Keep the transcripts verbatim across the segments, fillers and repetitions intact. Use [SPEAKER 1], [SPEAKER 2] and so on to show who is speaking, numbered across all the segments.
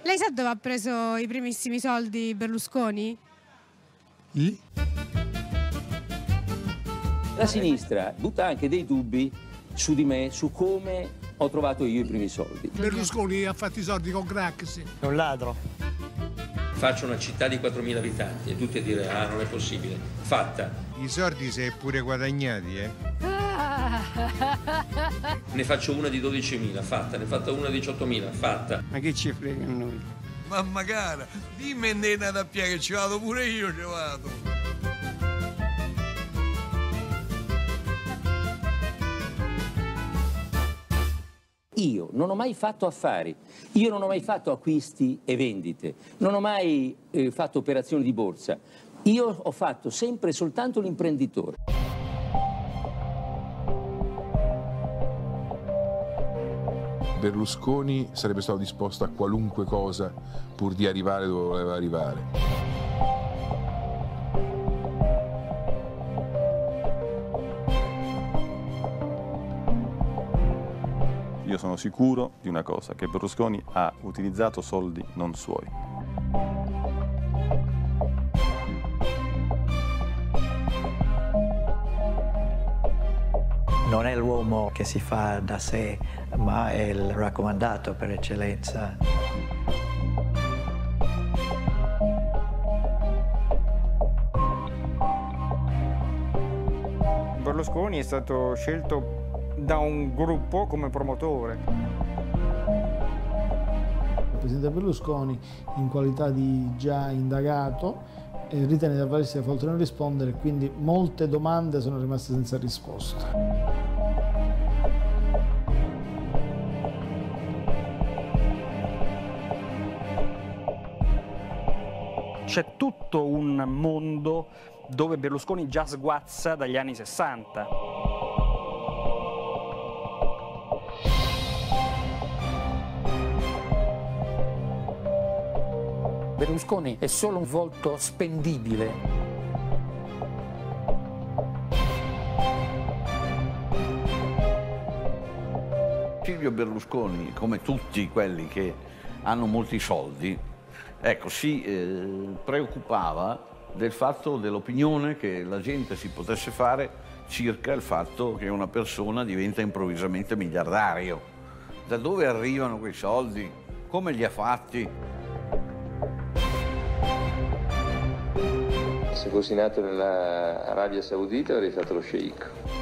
[SPEAKER 1] Lei sa dove ha preso i primissimi soldi Berlusconi?
[SPEAKER 2] I?
[SPEAKER 3] La sinistra butta anche dei dubbi su di me, su come ho trovato io i primi soldi.
[SPEAKER 2] Berlusconi ha fatto i soldi con Craxi.
[SPEAKER 4] È un ladro.
[SPEAKER 3] Faccio una città di quattromila abitanti e tutti a dire ah non è possibile. Fatta.
[SPEAKER 5] I soldi si è pure guadagnati, eh?
[SPEAKER 3] Ne faccio una di dodicimila, fatta. Ne ho fatta una di diciottomila, fatta.
[SPEAKER 4] Ma che ci frega a noi?
[SPEAKER 5] Mamma cara, dimmi nena da pia che ci vado pure io, ci vado.
[SPEAKER 3] Io non ho mai fatto affari, io non ho mai fatto acquisti e vendite, non ho mai eh, fatto operazioni di borsa. Io ho fatto sempre e soltanto l'imprenditore.
[SPEAKER 6] Berlusconi sarebbe stato disposto a qualunque cosa pur di arrivare dove voleva arrivare.
[SPEAKER 7] Io sono sicuro di una cosa, che Berlusconi ha utilizzato soldi non suoi.
[SPEAKER 8] Non è l'uomo che si fa da sé, ma è il raccomandato per eccellenza.
[SPEAKER 4] Berlusconi è stato scelto da un gruppo come promotore.
[SPEAKER 9] Il presidente Berlusconi, in qualità di già indagato, eh, ritenne di avvalersi della facoltà di non rispondere, quindi molte domande sono rimaste senza risposta.
[SPEAKER 4] C'è tutto un mondo dove Berlusconi già sguazza dagli anni sessanta.
[SPEAKER 10] Berlusconi è solo un volto spendibile.
[SPEAKER 11] Silvio Berlusconi, come tutti quelli che hanno molti soldi, ecco, si eh, preoccupava del fatto, dell'opinione che la gente si potesse fare circa il fatto che una persona diventa improvvisamente miliardario. Da dove arrivano quei soldi? Come li ha fatti?
[SPEAKER 3] Se fossi nato nell'Arabia Saudita avrei fatto lo sceicco.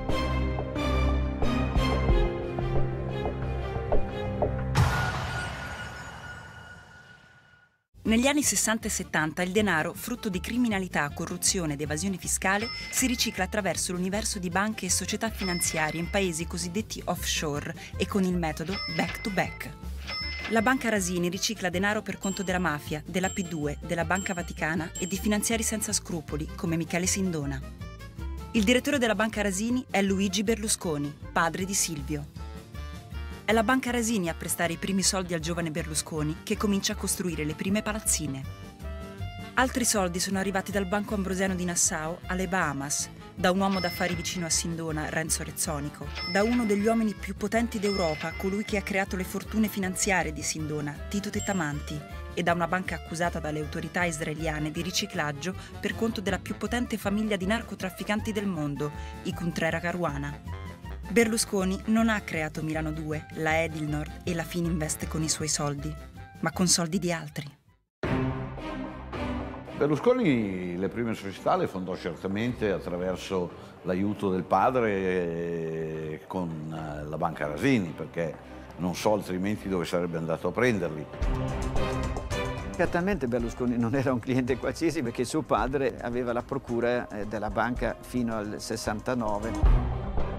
[SPEAKER 12] Negli anni sessanta e settanta il denaro, frutto di criminalità, corruzione ed evasione fiscale, si ricicla attraverso l'universo di banche e società finanziarie in paesi cosiddetti offshore e con il metodo back to back. La Banca Rasini ricicla denaro per conto della mafia, della P due, della Banca Vaticana e di finanziari senza scrupoli, come Michele Sindona. Il direttore della Banca Rasini è Luigi Berlusconi, padre di Silvio. È la Banca Rasini a prestare i primi soldi al giovane Berlusconi, che comincia a costruire le prime palazzine. Altri soldi sono arrivati dal Banco Ambrosiano di Nassau alle Bahamas, da un uomo d'affari vicino a Sindona, Renzo Rezzonico, da uno degli uomini più potenti d'Europa, colui che ha creato le fortune finanziarie di Sindona, Tito Tettamanti, e da una banca accusata dalle autorità israeliane di riciclaggio per conto della più potente famiglia di narcotrafficanti del mondo, i Kuntrera Caruana. Berlusconi non ha creato Milano due, la Edilnord e la Fininvest con i suoi soldi, ma con soldi di altri.
[SPEAKER 11] Berlusconi le prime società le fondò certamente attraverso l'aiuto del padre con la Banca Rasini, perché non so altrimenti dove sarebbe andato a prenderli.
[SPEAKER 8] Certamente Berlusconi non era un cliente qualsiasi, perché suo padre aveva la procura della banca fino al sessantanove.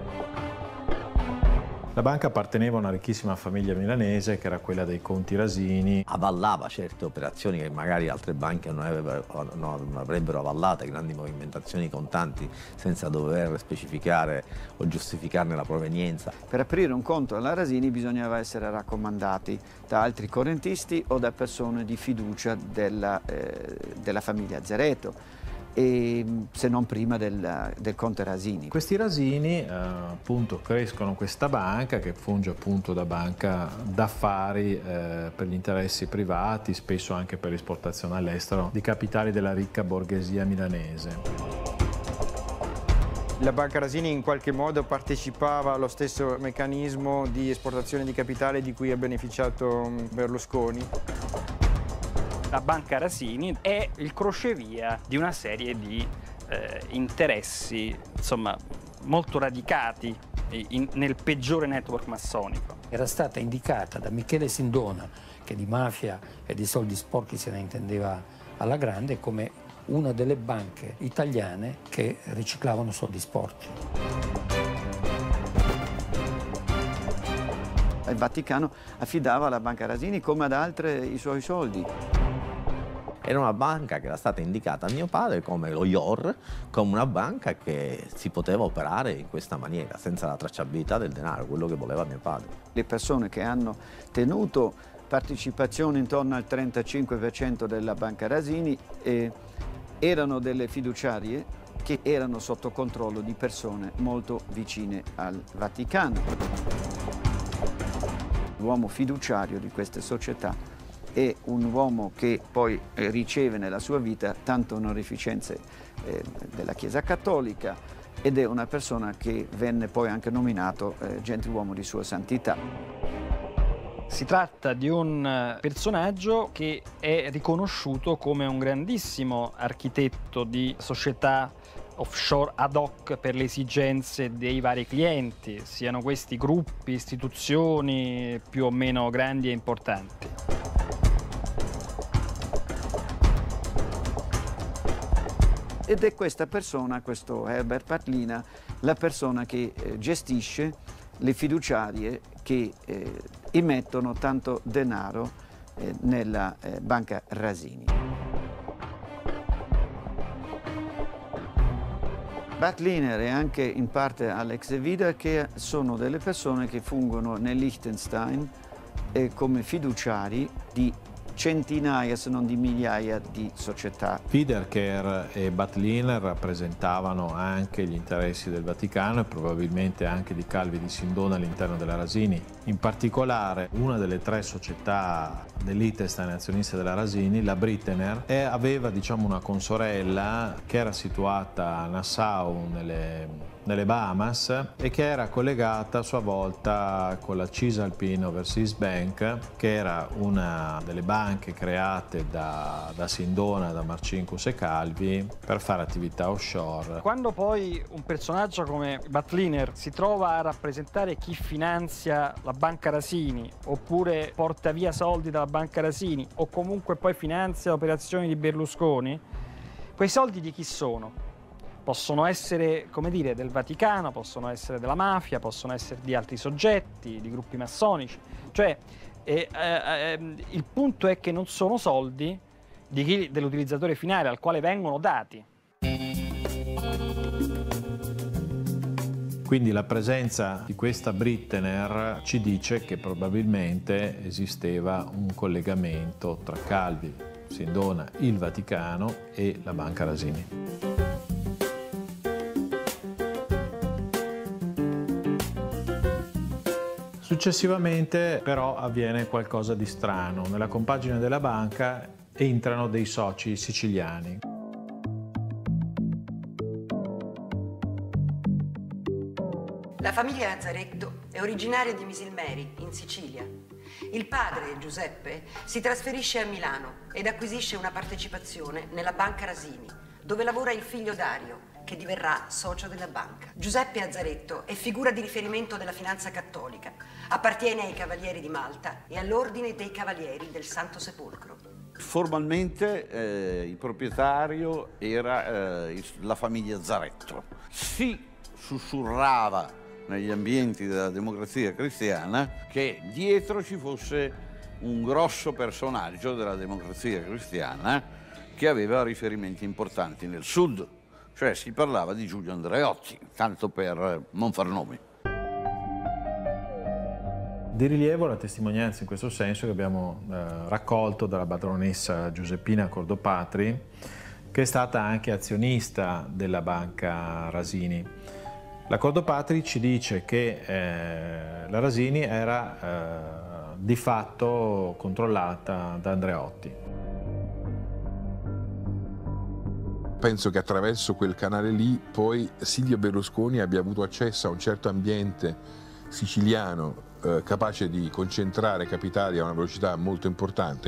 [SPEAKER 13] La banca apparteneva a una ricchissima famiglia milanese che era quella dei Conti Rasini.
[SPEAKER 14] Avallava certe operazioni che magari altre banche non, avrebbero, non avrebbero avallate, grandi movimentazioni contanti senza dover specificare o giustificarne la provenienza.
[SPEAKER 8] Per aprire un conto alla Rasini bisognava essere raccomandati da altri correntisti o da persone di fiducia della, eh, della famiglia Zereto. e, se non prima del, del conte Rasini.
[SPEAKER 13] Questi Rasini eh, appunto crescono questa banca che funge appunto da banca d'affari eh, per gli interessi privati, spesso anche per l'esportazione all'estero di capitali della ricca borghesia milanese.
[SPEAKER 15] La Banca Rasini in qualche modo partecipava allo stesso meccanismo di esportazione di capitale di cui ha beneficiato Berlusconi.
[SPEAKER 4] La Banca Rasini è il crocevia di una serie di eh, interessi, insomma, molto radicati in, nel peggiore network massonico.
[SPEAKER 10] Era stata indicata da Michele Sindona, che di mafia e di soldi sporchi se ne intendeva alla grande, come una delle banche italiane che riciclavano soldi sporchi.
[SPEAKER 8] Il Vaticano affidava alla Banca Rasini, come ad altre, i suoi soldi.
[SPEAKER 14] Era una banca che era stata indicata a mio padre come lo I O R, come una banca che si poteva operare in questa maniera, senza la tracciabilità del denaro, quello che voleva mio padre.
[SPEAKER 8] Le persone che hanno tenuto partecipazioni intorno al trentacinque per cento della Banca Rasini eh, erano delle fiduciarie che erano sotto controllo di persone molto vicine al Vaticano. L'uomo fiduciario di queste società è un uomo che poi riceve nella sua vita tante onorificenze eh, della Chiesa Cattolica ed è una persona che venne poi anche nominato eh, gentiluomo di sua santità.
[SPEAKER 4] Si tratta di un personaggio che è riconosciuto come un grandissimo architetto di società offshore ad hoc per le esigenze dei vari clienti, siano questi gruppi, istituzioni più o meno grandi e importanti.
[SPEAKER 8] Ed è questa persona, questo Herbert Patlina, la persona che eh, gestisce le fiduciarie che eh, immettono tanto denaro eh, nella eh, Banca Rasini. Batliner e anche in parte Alex Vidal, che sono delle persone che fungono nel Liechtenstein eh, come fiduciari di centinaia se non di migliaia di società.
[SPEAKER 13] Wiederkehr e Batliner rappresentavano anche gli interessi del Vaticano e probabilmente anche di Calvi di Sindona all'interno della Rasini. In particolare una delle tre società dell'Liechtenstein azionista della Rasini, la Brittener, e aveva diciamo una consorella che era situata a Nassau nelle nelle Bahamas e che era collegata a sua volta con la Cisalpine Overseas Bank, che era una delle banche create da, da Sindona, da Marcinkus e Calvi per fare attività offshore.
[SPEAKER 4] Quando poi un personaggio come Batliner si trova a rappresentare chi finanzia la Banca Rasini oppure porta via soldi dalla Banca Rasini o comunque poi finanzia operazioni di Berlusconi, quei soldi di chi sono? Possono essere, come dire, del Vaticano, possono essere della mafia, possono essere di altri soggetti, di gruppi massonici. Cioè, eh, eh, il punto è che non sono soldi di chi, dell'utilizzatore finale al quale vengono dati.
[SPEAKER 13] Quindi la presenza di questa Brittener ci dice che probabilmente esisteva un collegamento tra Calvi, Sindona, il Vaticano e la Banca Rasini. Successivamente però avviene qualcosa di strano. Nella compagine della banca entrano dei soci siciliani.
[SPEAKER 16] La famiglia Azzaretto è originaria di Misilmeri, in Sicilia. Il padre, Giuseppe, si trasferisce a Milano ed acquisisce una partecipazione nella Banca Rasini, dove lavora il figlio Dario, che diverrà socio della banca. Giuseppe Azzaretto è figura di riferimento della finanza cattolica, appartiene ai Cavalieri di Malta e all'Ordine dei Cavalieri del Santo Sepolcro.
[SPEAKER 11] Formalmente eh, il proprietario era eh, la famiglia Zaretto. Si sussurrava negli ambienti della Democrazia Cristiana che dietro ci fosse un grosso personaggio della Democrazia Cristiana che aveva riferimenti importanti nel sud. Cioè si parlava di Giulio Andreotti, tanto per non far nomi.
[SPEAKER 13] Di rilievo la testimonianza in questo senso che abbiamo eh, raccolto dalla padronessa Giuseppina Cordopatri, che è stata anche azionista della Banca Rasini. L'accordo patri ci dice che eh, la Rasini era eh, di fatto controllata da Andreotti.
[SPEAKER 6] Penso che attraverso quel canale lì poi Silvio Berlusconi abbia avuto accesso a un certo ambiente siciliano eh, capace di concentrare capitali a una velocità molto importante.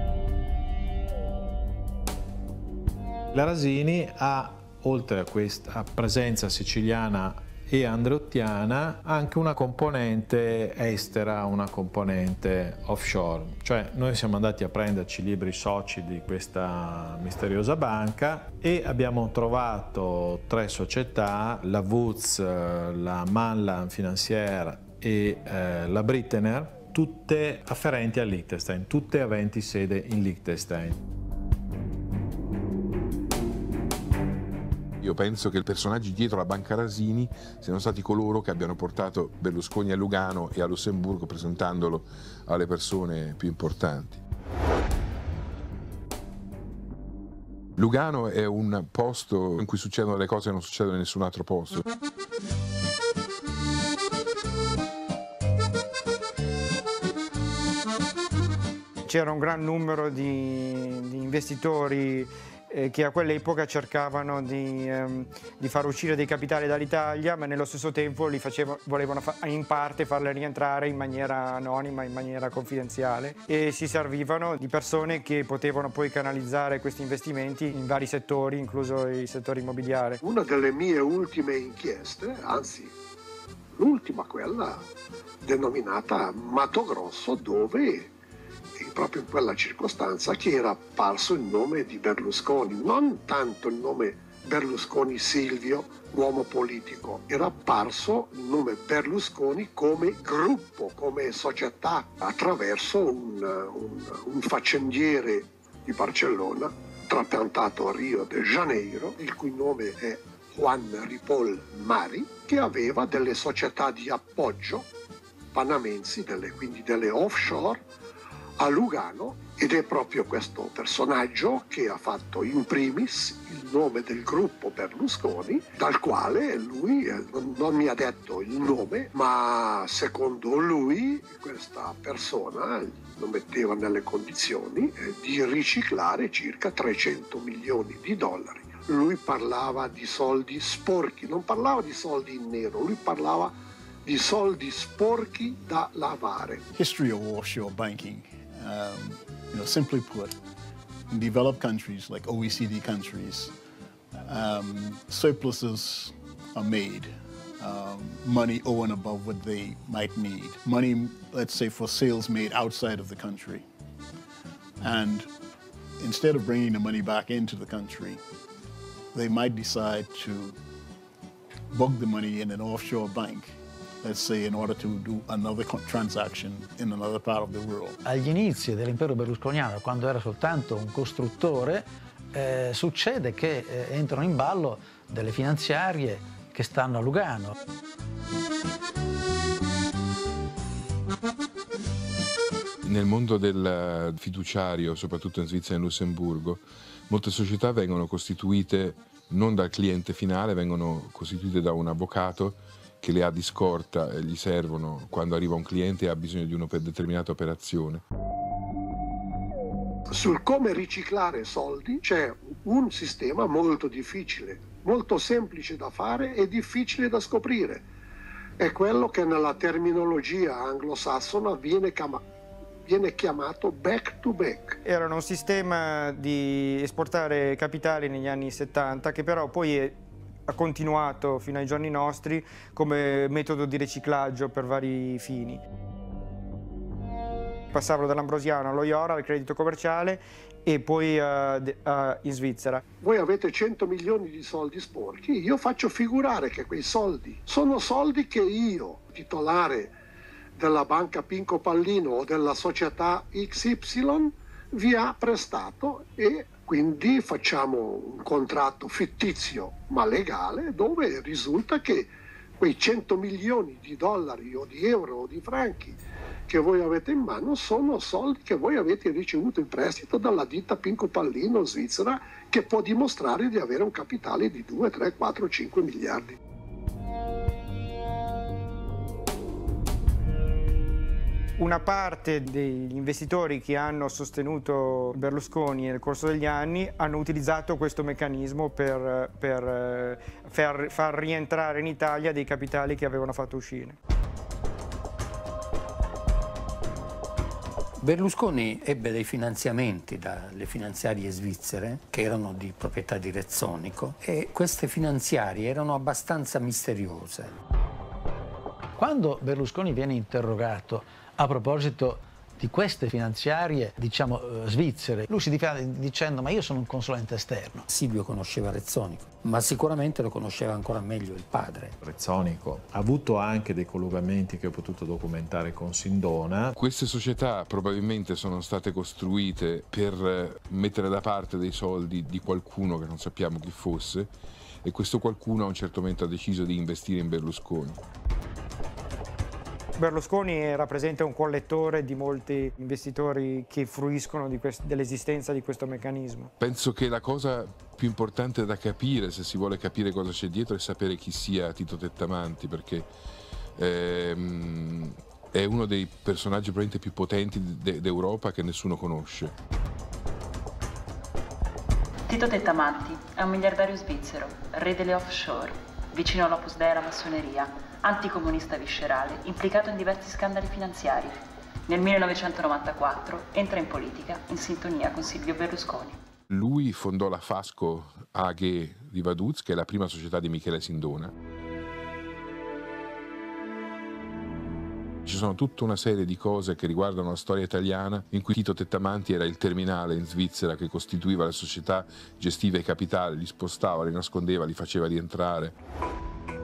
[SPEAKER 13] La Rasini ha, oltre a questa presenza siciliana e andreottiana, anche una componente estera, una componente offshore. Cioè noi siamo andati a prenderci i libri soci di questa misteriosa banca e abbiamo trovato tre società, la Woods, la Manlan Financière e eh, la Brittener, tutte afferenti a Liechtenstein, tutte aventi sede in Liechtenstein.
[SPEAKER 6] Io penso che i personaggi dietro la Banca Rasini siano stati coloro che abbiano portato Berlusconi a Lugano e a Lussemburgo presentandolo alle persone più importanti. Lugano è un posto in cui succedono le cose che non succedono in nessun altro posto.
[SPEAKER 15] C'era un gran numero di, di investitori eh, che a quell'epoca cercavano di, ehm, di far uscire dei capitali dall'Italia, ma nello stesso tempo li facevano, volevano fa in parte farle rientrare in maniera anonima, in maniera confidenziale, e si servivano di persone che potevano poi canalizzare questi investimenti in vari settori, incluso il settore immobiliare.
[SPEAKER 17] Una delle mie ultime inchieste, anzi l'ultima, quella denominata Mato Grosso, dove proprio in quella circostanza che era apparso il nome di Berlusconi, non tanto il nome Berlusconi Silvio, uomo politico, era apparso il nome Berlusconi come gruppo, come società, attraverso un, un, un faccendiere di Barcellona, trapiantato a Rio de Janeiro, il cui nome è Juan Ripoll Mari, che aveva delle società di appoggio panamensi, delle, quindi delle offshore, a Lugano, ed è proprio questo personaggio che ha fatto in primis il nome del gruppo Berlusconi, dal quale lui eh, non, non mi ha detto il nome, ma secondo lui questa persona lo metteva nelle condizioni eh, di riciclare circa trecento milioni di dollari. Lui parlava di soldi sporchi, non parlava di soldi in nero, lui parlava di soldi sporchi da lavare.
[SPEAKER 18] History of offshore banking. Um, you know, simply put, in developed countries like O E C D countries, um, surpluses are made, um, money over and above what they might need. Money, let's say, for sales made outside of the country. And instead of bringing the money back into the country, they might decide to book the money in an offshore bank, let's say, in order to do another transaction in another part of the world.
[SPEAKER 10] Agli inizi dell'impero berlusconiano, quando era soltanto un costruttore, eh, succede che eh, entrano in ballo delle finanziarie che stanno a Lugano.
[SPEAKER 6] Nel mondo del fiduciario, soprattutto in Svizzera e in Lussemburgo, molte società vengono costituite non dal cliente finale, vengono costituite da un avvocato che le ha di scorta e gli servono quando arriva un cliente e ha bisogno di una determinata operazione.
[SPEAKER 17] Sul come riciclare soldi c'è un sistema molto difficile, molto semplice da fare e difficile da scoprire. È quello che nella terminologia anglosassona viene chiamato viene chiamato back to back.
[SPEAKER 15] Era un sistema di esportare capitali negli anni settanta che però poi è ha continuato fino ai giorni nostri come metodo di riciclaggio per vari fini. Passavano dall'ambrosiano allo Iora, al credito commerciale e poi uh, uh, in Svizzera.
[SPEAKER 17] Voi avete cento milioni di soldi sporchi, io faccio figurare che quei soldi sono soldi che io, titolare della banca Pinco Pallino o della società X Y, vi ha prestato, e quindi facciamo un contratto fittizio ma legale dove risulta che quei cento milioni di dollari o di euro o di franchi che voi avete in mano sono soldi che voi avete ricevuto in prestito dalla ditta Pinco Pallino svizzera, che può dimostrare di avere un capitale di due, tre, quattro, cinque miliardi.
[SPEAKER 15] Una parte degli investitori che hanno sostenuto Berlusconi nel corso degli anni hanno utilizzato questo meccanismo per, per far, far rientrare in Italia dei capitali che avevano fatto uscire.
[SPEAKER 10] Berlusconi ebbe dei finanziamenti dalle finanziarie svizzere che erano di proprietà di Rezzonico e queste finanziarie erano abbastanza misteriose.
[SPEAKER 19] Quando Berlusconi viene interrogato a proposito di queste finanziarie, diciamo, eh, svizzere, lui si difende dicendo: ma io sono un consulente esterno.
[SPEAKER 10] Silvio conosceva Rezzonico, ma sicuramente lo conosceva ancora meglio il padre.
[SPEAKER 13] Rezzonico ha avuto anche dei collegamenti che ho potuto documentare con Sindona.
[SPEAKER 6] Queste società probabilmente sono state costruite per mettere da parte dei soldi di qualcuno che non sappiamo chi fosse, e questo qualcuno a un certo momento ha deciso di investire in Berlusconi.
[SPEAKER 15] Berlusconi rappresenta un collettore di molti investitori che fruiscono dell'esistenza di questo meccanismo.
[SPEAKER 6] Penso che la cosa più importante da capire, se si vuole capire cosa c'è dietro, è sapere chi sia Tito Tettamanti, perché ehm, è uno dei personaggi probabilmente più potenti d'Europa che nessuno conosce.
[SPEAKER 20] Tito Tettamanti è un miliardario svizzero, re delle offshore, vicino all'Opus Dei e alla massoneria, anticomunista viscerale, implicato in diversi scandali finanziari. Nel millenovecentonovantaquattro entra in politica in sintonia con Silvio Berlusconi.
[SPEAKER 6] Lui fondò la Fasco A G di Vaduz, che è la prima società di Michele Sindona. Ci sono tutta una serie di cose che riguardano la storia italiana in cui Tito Tettamanti era il terminale in Svizzera che costituiva le società, gestiva i capitali, li spostava, li nascondeva, li faceva rientrare.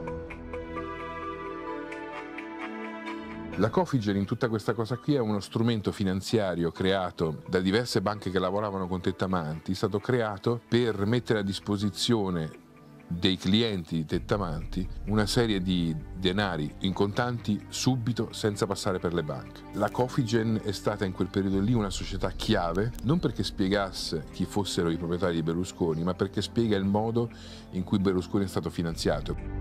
[SPEAKER 6] La Cofigen in tutta questa cosa qui è uno strumento finanziario creato da diverse banche che lavoravano con Tettamanti, è stato creato per mettere a disposizione dei clienti di Tettamanti una serie di denari in contanti subito, senza passare per le banche. La Cofigen è stata in quel periodo lì una società chiave, non perché spiegasse chi fossero i proprietari di Berlusconi, ma perché spiega il modo in cui Berlusconi è stato finanziato.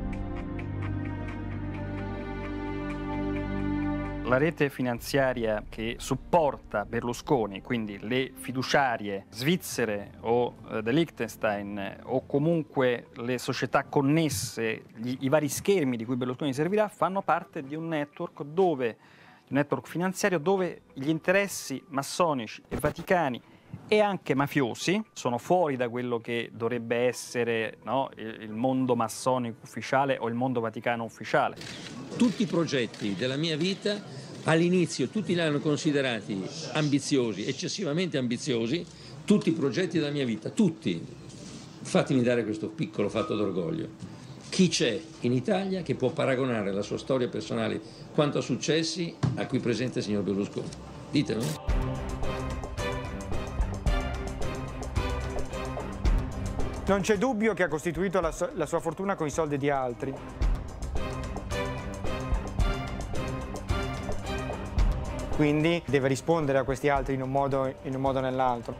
[SPEAKER 4] La rete finanziaria che supporta Berlusconi, quindi le fiduciarie svizzere o eh, del Liechtenstein eh, o comunque le società connesse, gli, i vari schermi di cui Berlusconi servirà, fanno parte di un network dove, un network finanziario dove gli interessi massonici e vaticani e anche mafiosi sono fuori da quello che dovrebbe essere, no, il mondo massonico ufficiale o il mondo vaticano ufficiale.
[SPEAKER 21] Tutti i progetti della mia vita all'inizio tutti li hanno considerati ambiziosi, eccessivamente ambiziosi, tutti i progetti della mia vita, tutti. Fatemi dare questo piccolo fatto d'orgoglio. Chi c'è in Italia che può paragonare la sua storia personale quanto a successi a qui presente il signor Berlusconi? Ditelo.
[SPEAKER 15] Non c'è dubbio che ha costituito la, so- la sua fortuna con i soldi di altri. Quindi deve rispondere a questi altri in un modo, in un modo o nell'altro.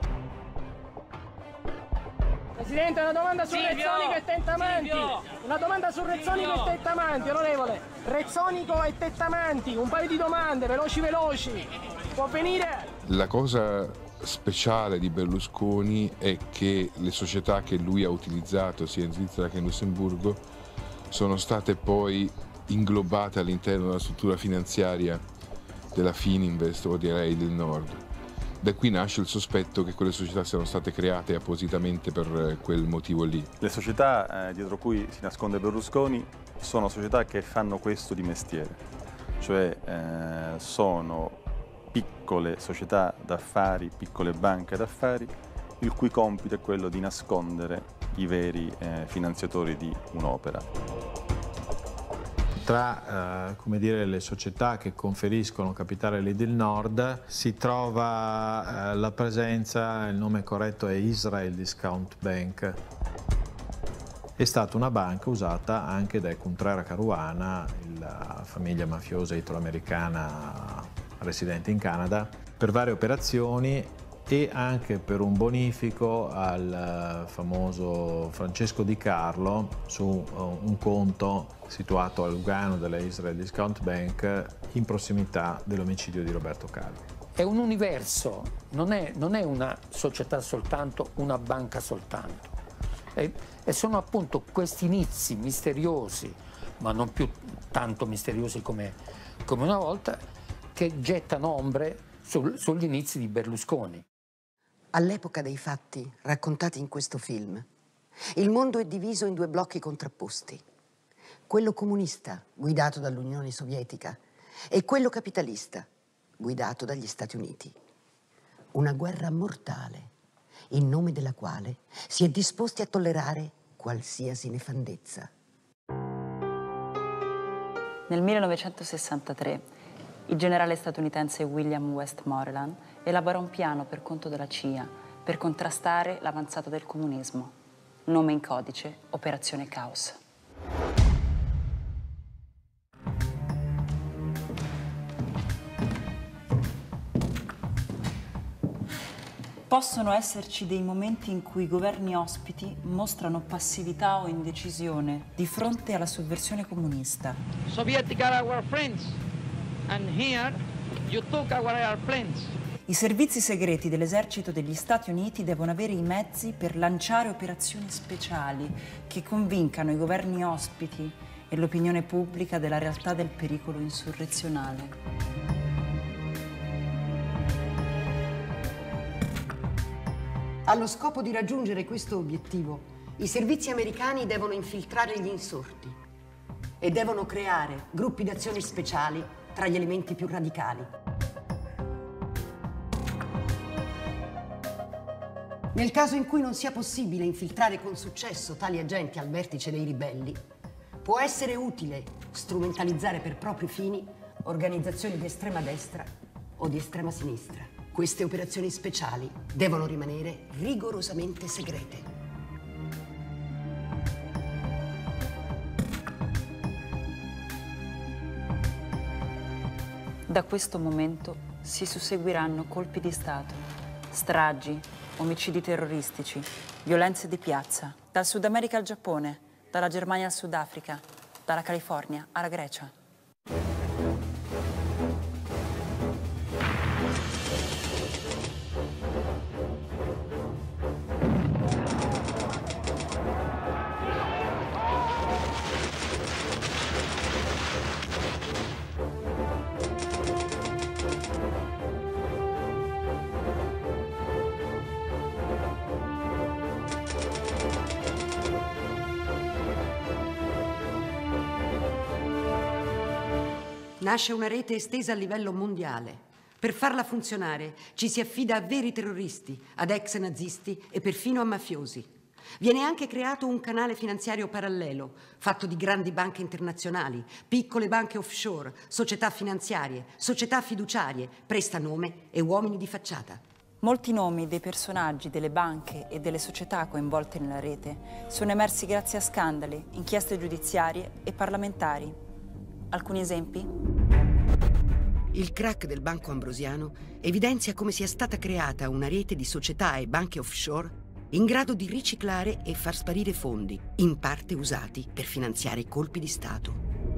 [SPEAKER 22] Presidente, una domanda su
[SPEAKER 23] Silvio!
[SPEAKER 22] Rezzonico e Tettamanti.
[SPEAKER 23] Silvio!
[SPEAKER 22] Una domanda su Rezzonico
[SPEAKER 23] Silvio!
[SPEAKER 22] e Tettamanti, onorevole. Rezzonico e Tettamanti, un paio di domande, veloci veloci. Può venire?
[SPEAKER 6] La cosa speciale di Berlusconi è che le società che lui ha utilizzato sia in Svizzera che in Lussemburgo sono state poi inglobate all'interno della struttura finanziaria della Fininvest o direi del Nord. Da qui nasce il sospetto che quelle società siano state create appositamente per quel motivo lì.
[SPEAKER 7] Le società eh, dietro cui si nasconde Berlusconi sono società che fanno questo di mestiere, cioè eh, sono piccole società d'affari, piccole banche d'affari, il cui compito è quello di nascondere i veri eh, finanziatori di un'opera.
[SPEAKER 13] Tra eh, come dire, le società che conferiscono capitale lì del Nord si trova eh, la presenza, il nome corretto è Israel Discount Bank, è stata una banca usata anche dai Contreras Caruana, la famiglia mafiosa italo-americana residente in Canada, per varie operazioni e anche per un bonifico al famoso Francesco Di Carlo su un conto situato a Lugano della Israel Discount Bank in prossimità dell'omicidio di Roberto Calvi.
[SPEAKER 10] È un universo, non è, non è una società soltanto, una banca soltanto. E, e sono appunto questi inizi misteriosi, ma non più tanto misteriosi come, come una volta, che gettano ombre sul, sugli inizi di Berlusconi.
[SPEAKER 16] All'epoca dei fatti raccontati in questo film, il mondo è diviso in due blocchi contrapposti. Quello comunista, guidato dall'Unione Sovietica, e quello capitalista, guidato dagli Stati Uniti. Una guerra mortale, in nome della quale si è disposti a tollerare qualsiasi nefandezza.
[SPEAKER 20] Nel millenovecentosessantatré il generale statunitense William Westmoreland elaborò un piano per conto della C I A per contrastare l'avanzata del comunismo. Nome in codice, Operazione Caos. Possono esserci dei momenti in cui i governi ospiti mostrano passività o indecisione di fronte alla sovversione comunista.
[SPEAKER 1] Sovietica are our friends, and here you took our airplanes.
[SPEAKER 12] I servizi segreti dell'esercito degli Stati Uniti devono avere i mezzi per lanciare operazioni speciali che convincano i governi ospiti e l'opinione pubblica della realtà del pericolo insurrezionale.
[SPEAKER 16] Allo scopo di raggiungere questo obiettivo, i servizi americani devono infiltrare gli insorti e devono creare gruppi d'azione speciali tra gli elementi più radicali. Nel caso in cui non sia possibile infiltrare con successo tali agenti al vertice dei ribelli, può essere utile strumentalizzare per propri fini organizzazioni di estrema destra o di estrema sinistra. Queste operazioni speciali devono rimanere rigorosamente segrete.
[SPEAKER 20] Da questo momento si susseguiranno colpi di Stato, stragi, omicidi terroristici, violenze di piazza, dal Sud America al Giappone, dalla Germania al Sudafrica, dalla California alla Grecia.
[SPEAKER 16] Nasce una rete estesa a livello mondiale. Per farla funzionare ci si affida a veri terroristi, ad ex nazisti e perfino a mafiosi. Viene anche creato un canale finanziario parallelo, fatto di grandi banche internazionali, piccole banche offshore, società finanziarie, società fiduciarie, prestanome e uomini di facciata.
[SPEAKER 20] Molti nomi dei personaggi, delle banche e delle società coinvolte nella rete sono emersi grazie a scandali, inchieste giudiziarie e parlamentari. Alcuni esempi?
[SPEAKER 16] Il crack del Banco Ambrosiano evidenzia come sia stata creata una rete di società e banche offshore in grado di riciclare e far sparire fondi, in parte usati per finanziare colpi di Stato.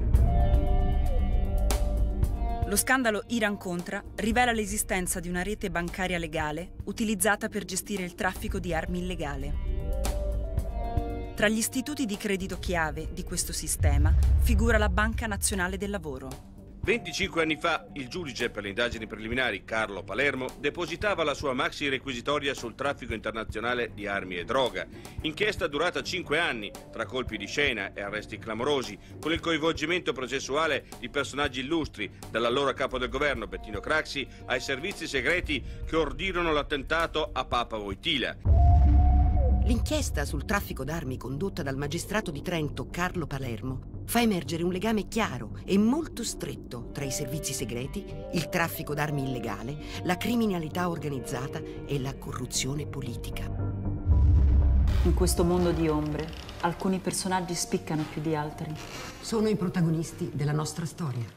[SPEAKER 12] Lo scandalo Iran-Contra rivela l'esistenza di una rete bancaria legale utilizzata per gestire il traffico di armi illegale. Tra gli istituti di credito chiave di questo sistema figura la Banca Nazionale del Lavoro.
[SPEAKER 2] venticinque anni fa il giudice per le indagini preliminari Carlo Palermo depositava la sua maxi requisitoria sul traffico internazionale di armi e droga. Inchiesta durata cinque anni, tra colpi di scena e arresti clamorosi, con il coinvolgimento processuale di personaggi illustri, dall'allora capo del governo Bettino Craxi ai servizi segreti che ordirono l'attentato a Papa Wojtyla.
[SPEAKER 16] L'inchiesta sul traffico d'armi condotta dal magistrato di Trento Carlo Palermo fa emergere un legame chiaro e molto stretto tra i servizi segreti, il traffico d'armi illegale, la criminalità organizzata e la corruzione politica.
[SPEAKER 20] In questo mondo di ombre, Alcuni personaggi spiccano più di altri.
[SPEAKER 16] Sono i protagonisti della nostra storia.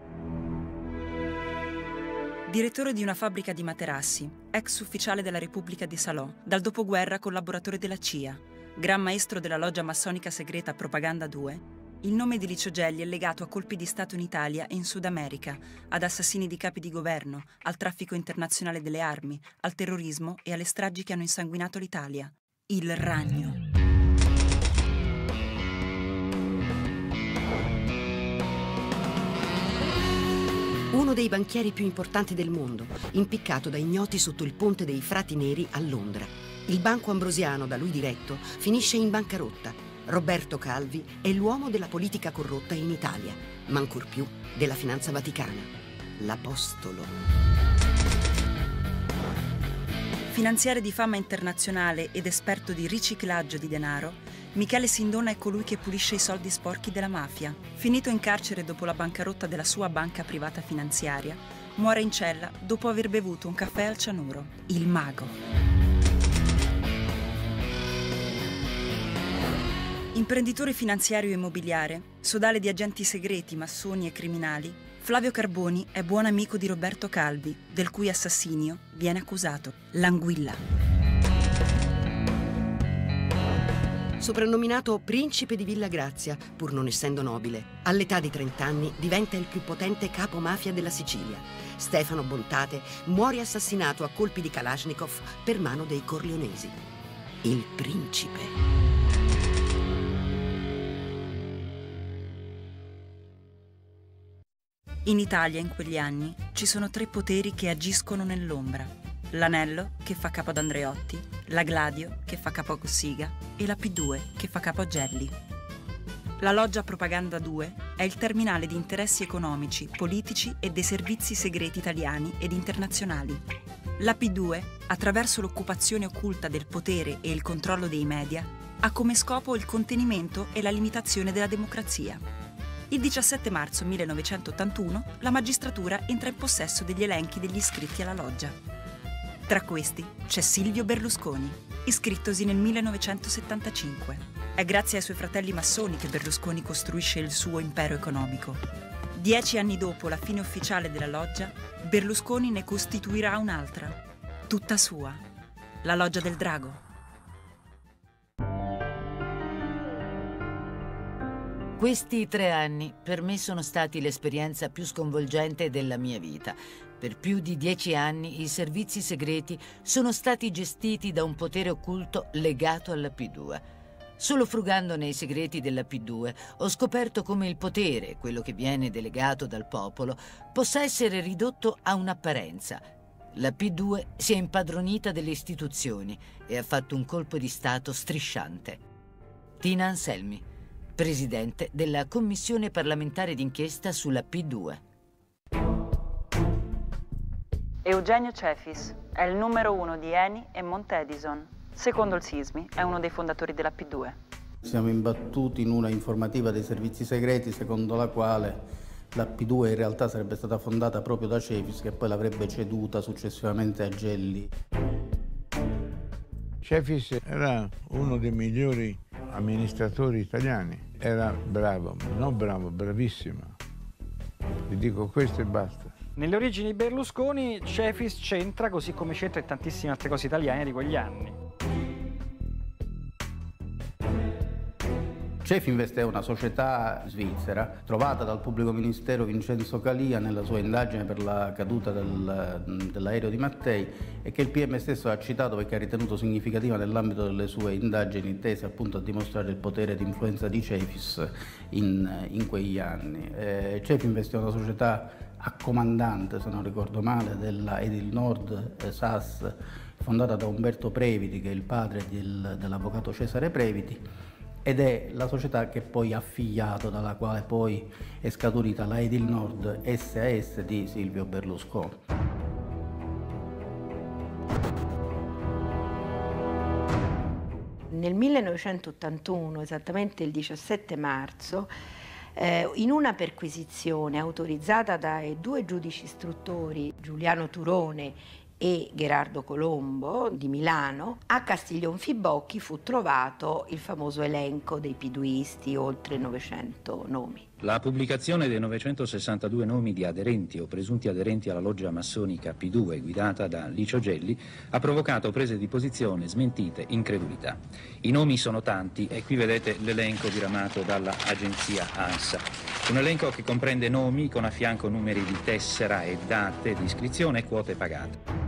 [SPEAKER 12] Direttore di una fabbrica di materassi, ex ufficiale della Repubblica di Salò, dal dopoguerra collaboratore della C I A, gran maestro della loggia massonica segreta Propaganda due, il nome di Licio Gelli è legato a colpi di Stato in Italia e in Sud America, ad assassini di capi di governo, al traffico internazionale delle armi, al terrorismo e alle stragi che hanno insanguinato l'Italia. Il Ragno.
[SPEAKER 16] Uno dei banchieri più importanti del mondo, impiccato da ignoti sotto il ponte dei Frati Neri a Londra. Il Banco Ambrosiano, da lui diretto, finisce in bancarotta. Roberto Calvi è l'uomo della politica corrotta in Italia, ma ancor più della finanza vaticana. L'Apostolo.
[SPEAKER 12] Finanziere di fama internazionale ed esperto di riciclaggio di denaro, Michele Sindona è colui che pulisce i soldi sporchi della mafia. Finito in carcere dopo la bancarotta della sua banca privata finanziaria, muore in cella dopo aver bevuto un caffè al cianuro. Il Mago. Imprenditore finanziario e immobiliare, sodale di agenti segreti, massoni e criminali, Flavio Carboni è buon amico di Roberto Calvi, del cui assassinio viene accusato. L'Anguilla.
[SPEAKER 16] Soprannominato principe di Villa Grazia, pur non essendo nobile, all'età di trenta anni diventa il più potente capo mafia della Sicilia. Stefano Bontate muore assassinato a colpi di Kalashnikov per mano dei corleonesi. Il principe.
[SPEAKER 12] In Italia, in quegli anni, ci sono tre poteri che agiscono nell'ombra. L'Anello, che fa capo ad Andreotti, la Gladio, che fa capo a Cossiga, e la P due, che fa capo a Gelli. La loggia Propaganda due è il terminale di interessi economici, politici e dei servizi segreti italiani ed internazionali. La P due, attraverso l'occupazione occulta del potere e il controllo dei media, ha come scopo il contenimento e la limitazione della democrazia. Il diciassette marzo millenovecentottantuno la magistratura entra in possesso degli elenchi degli iscritti alla loggia. Tra questi c'è Silvio Berlusconi, iscrittosi nel millenovecentosettantacinque. È grazie ai suoi fratelli massoni che Berlusconi costruisce il suo impero economico. Dieci anni dopo la fine ufficiale della loggia, Berlusconi ne costituirà un'altra, tutta sua, la Loggia del Drago.
[SPEAKER 5] Questi tre anni per me sono stati l'esperienza più sconvolgente della mia vita. Per più di dieci anni i servizi segreti sono stati gestiti da un potere occulto legato alla P due. Solo frugando nei segreti della P due ho scoperto come il potere, quello che viene delegato dal popolo, possa essere ridotto a un'apparenza. La P due si è impadronita delle istituzioni e ha fatto un colpo di Stato strisciante. Tina Anselmi, presidente della Commissione parlamentare d'inchiesta sulla P due.
[SPEAKER 20] Eugenio Cefis è il numero uno di Eni e Monte Edison. Secondo il Sismi è uno dei fondatori della P due.
[SPEAKER 9] Siamo imbattuti in una informativa dei servizi segreti secondo la quale la P due in realtà sarebbe stata fondata proprio da Cefis, che poi l'avrebbe ceduta successivamente a Gelli.
[SPEAKER 23] Cefis era uno dei migliori amministratori italiani. Era bravo, non bravo, bravissimo. Vi dico questo e basta.
[SPEAKER 4] Nelle origini di Berlusconi, Cefis c'entra, così come c'entra in tantissime altre cose italiane di quegli anni.
[SPEAKER 9] Cefinvest è una società svizzera trovata dal pubblico ministero Vincenzo Calia nella sua indagine per la caduta del, dell'aereo di Mattei e che il P M stesso ha citato perché ha ritenuto significativa nell'ambito delle sue indagini tese appunto a dimostrare il potere di influenza di Cefis in, in quegli anni. Eh, Cefinvest è una società accomandante, se non ricordo male, della Edil Nord eh, S A S, fondata da Umberto Previti, che è il padre del, dell'avvocato Cesare Previti, ed è la società che poi ha figliato, dalla quale poi è scaturita la Edil Nord S A S di Silvio Berlusconi.
[SPEAKER 24] Nel millenovecentottantuno, esattamente il diciassette marzo, eh, in una perquisizione autorizzata dai due giudici istruttori, Giuliano Turone e Gherardo Colombo di Milano, a Castiglionfibocchi fu trovato il famoso elenco dei piduisti, oltre novecento nomi.
[SPEAKER 3] La pubblicazione dei novecentosessantadue nomi di aderenti o presunti aderenti alla loggia massonica P due guidata da Licio Gelli ha provocato prese di posizione, smentite, incredulità. I nomi sono tanti e qui vedete l'elenco diramato dalla agenzia ANSA. Un elenco che comprende nomi con a fianco numeri di tessera e date di iscrizione e quote pagate.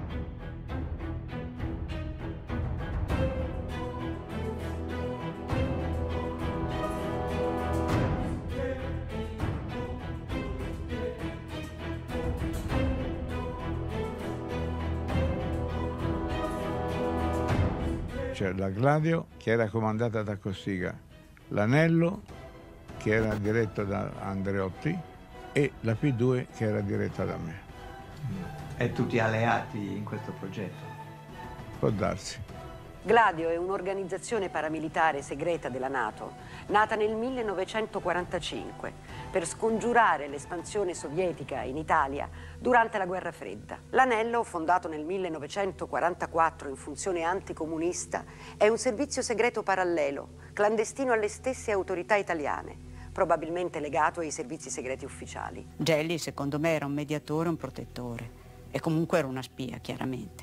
[SPEAKER 23] C'era la Gladio, che era comandata da Cossiga, l'Anello, che era diretto da Andreotti, e la P due, che era diretta da me.
[SPEAKER 8] E tutti alleati in questo progetto?
[SPEAKER 23] Può darsi.
[SPEAKER 16] Gladio è un'organizzazione paramilitare segreta della NATO, nata nel millenovecentoquarantacinque per scongiurare l'espansione sovietica in Italia durante la Guerra Fredda. L'Anello, fondato nel millenovecentoquarantaquattro in funzione anticomunista, è un servizio segreto parallelo, clandestino alle stesse autorità italiane, probabilmente legato ai servizi segreti ufficiali.
[SPEAKER 11] Gelli, secondo me, era un mediatore, un protettore e comunque era una spia, chiaramente.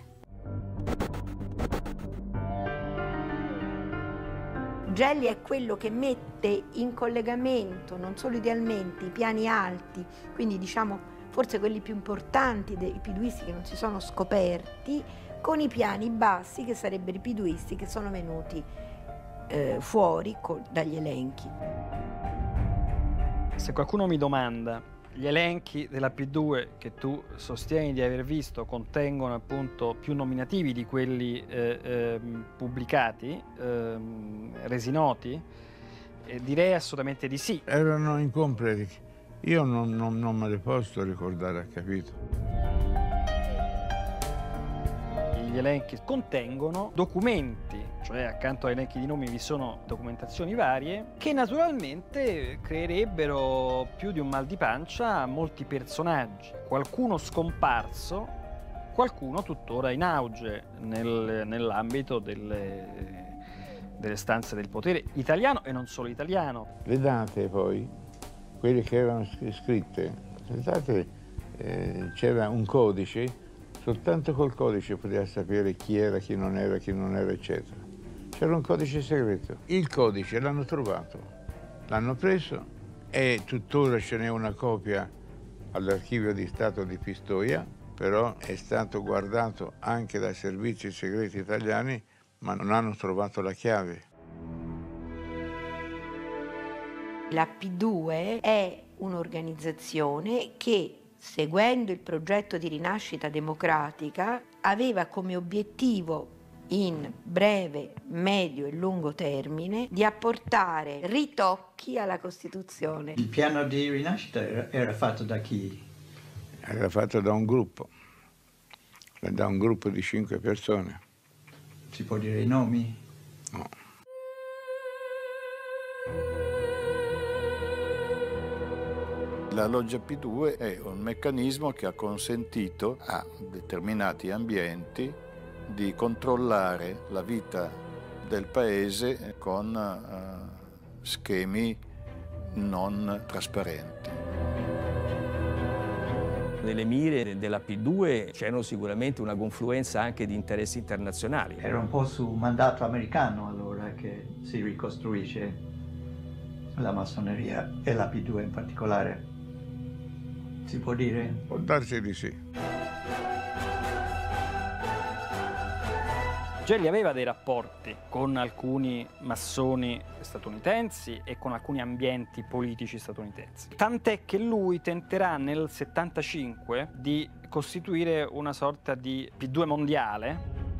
[SPEAKER 24] Gelli è quello che mette in collegamento, non solo idealmente, i piani alti, quindi diciamo forse quelli più importanti dei piduisti che non si sono scoperti, con i piani bassi, che sarebbero i piduisti che sono venuti eh, fuori con, dagli elenchi.
[SPEAKER 4] Se qualcuno mi domanda, gli elenchi della P due che tu sostieni di aver visto contengono appunto più nominativi di quelli eh, eh, pubblicati, eh, resi noti? Eh, direi assolutamente di sì.
[SPEAKER 23] Erano incompleti. Io non, non, non me le posso ricordare, ha capito?
[SPEAKER 4] Gli elenchi contengono documenti, cioè accanto agli elenchi di nomi vi sono documentazioni varie che naturalmente creerebbero più di un mal di pancia a molti personaggi, qualcuno scomparso, qualcuno tuttora in auge nel, nell'ambito delle, delle stanze del potere italiano e non solo italiano.
[SPEAKER 23] Le date poi, quelle che erano scritte, le date eh, c'era un codice. Soltanto col codice poteva sapere chi era, chi non era, chi non era, eccetera. C'era un codice segreto. Il codice l'hanno trovato, l'hanno preso e tuttora ce n'è una copia all'archivio di Stato di Pistoia, però è stato guardato anche dai servizi segreti italiani, ma non hanno trovato la chiave.
[SPEAKER 24] La P due è un'organizzazione che, seguendo il progetto di rinascita democratica, aveva come obiettivo in breve, medio e lungo termine di apportare ritocchi alla Costituzione.
[SPEAKER 8] Il piano di rinascita era, era fatto da chi?
[SPEAKER 23] Era fatto da un gruppo, da un gruppo di cinque persone.
[SPEAKER 8] Si può dire i nomi?
[SPEAKER 23] No.
[SPEAKER 14] La loggia P due è un meccanismo che ha consentito a determinati ambienti di controllare la vita del paese con uh, schemi non trasparenti.
[SPEAKER 25] Nelle mire della P due c'erano sicuramente una confluenza anche di interessi internazionali.
[SPEAKER 8] Era un po' su mandato americano allora che si ricostruisce la massoneria e la P due in particolare. Si può dire?
[SPEAKER 23] Può darsi di sì.
[SPEAKER 4] Gelli aveva dei rapporti con alcuni massoni statunitensi e con alcuni ambienti politici statunitensi. Tant'è che lui tenterà nel settantacinque di costituire una sorta di P due mondiale.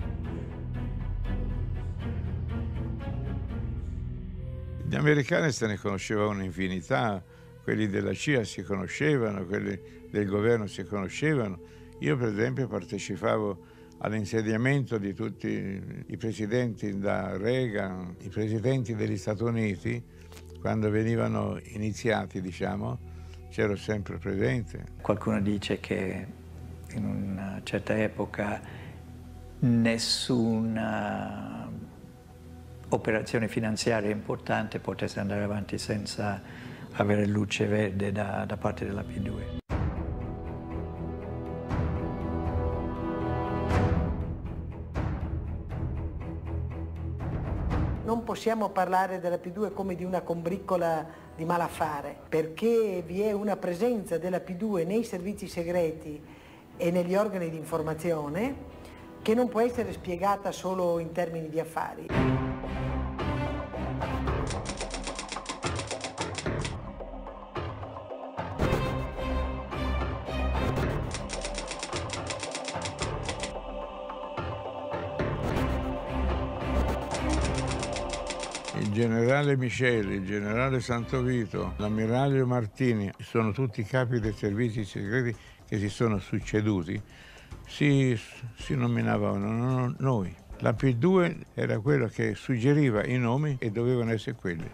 [SPEAKER 23] Gli americani se ne conoscevano un'infinità, quelli della C I A si conoscevano, quelli del governo si conoscevano. Io per esempio partecipavo all'insediamento di tutti i presidenti da Reagan, i presidenti degli Stati Uniti, quando venivano iniziati, diciamo, c'ero sempre presente.
[SPEAKER 8] Qualcuno dice che
[SPEAKER 15] in una certa epoca nessuna operazione finanziaria importante potesse andare avanti senza avere luce verde da, da parte della P due.
[SPEAKER 17] Non possiamo parlare della P due come di una combriccola di malaffare, perché vi è una presenza della P due nei servizi segreti e negli organi di informazione che non può essere spiegata solo in termini di affari.
[SPEAKER 23] Il generale Miceli, il generale Santovito, l'ammiraglio Martini, sono tutti capi dei servizi segreti che si sono succeduti, si, si nominavano noi. La P due era quella che suggeriva i nomi e dovevano essere quelli.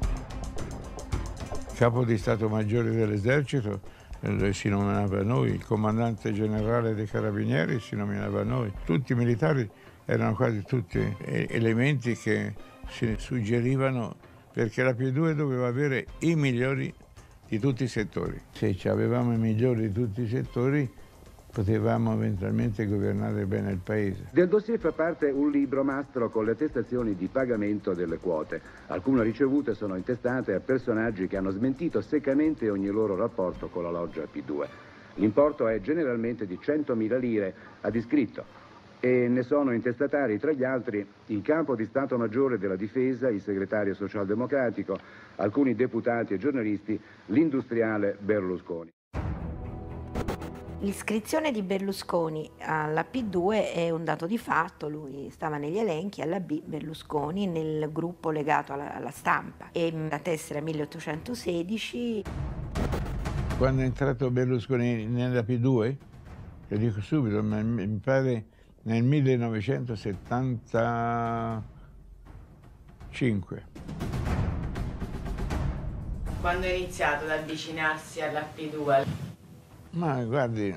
[SPEAKER 23] Il capo di Stato Maggiore dell'Esercito eh, si nominava noi, il comandante generale dei Carabinieri si nominava noi. Tutti i militari erano quasi tutti elementi che si suggerivano perché la P due doveva avere i migliori di tutti i settori. Se avevamo i migliori di tutti i settori potevamo eventualmente governare bene il paese.
[SPEAKER 18] Del dossier fa parte un libro mastro con le attestazioni di pagamento delle quote. Alcune ricevute sono intestate a personaggi che hanno smentito seccamente ogni loro rapporto con la loggia P due. L'importo è generalmente di centomila lire ad iscritto e ne sono intestatari tra gli altri il capo di Stato Maggiore della Difesa, il segretario socialdemocratico, alcuni deputati e giornalisti, l'industriale Berlusconi.
[SPEAKER 24] L'iscrizione di Berlusconi alla P due è un dato di fatto, lui stava negli elenchi alla B Berlusconi nel gruppo legato alla, alla stampa e la tessera milleottocentosedici.
[SPEAKER 23] Quando è entrato Berlusconi nella P due, lo dico subito, ma mi pare nel millenovecentosettantacinque.
[SPEAKER 19] Quando è iniziato ad avvicinarsi alla P due?
[SPEAKER 23] Ma guardi,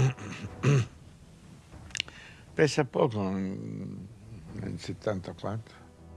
[SPEAKER 23] pensa poco, nel settantaquattro.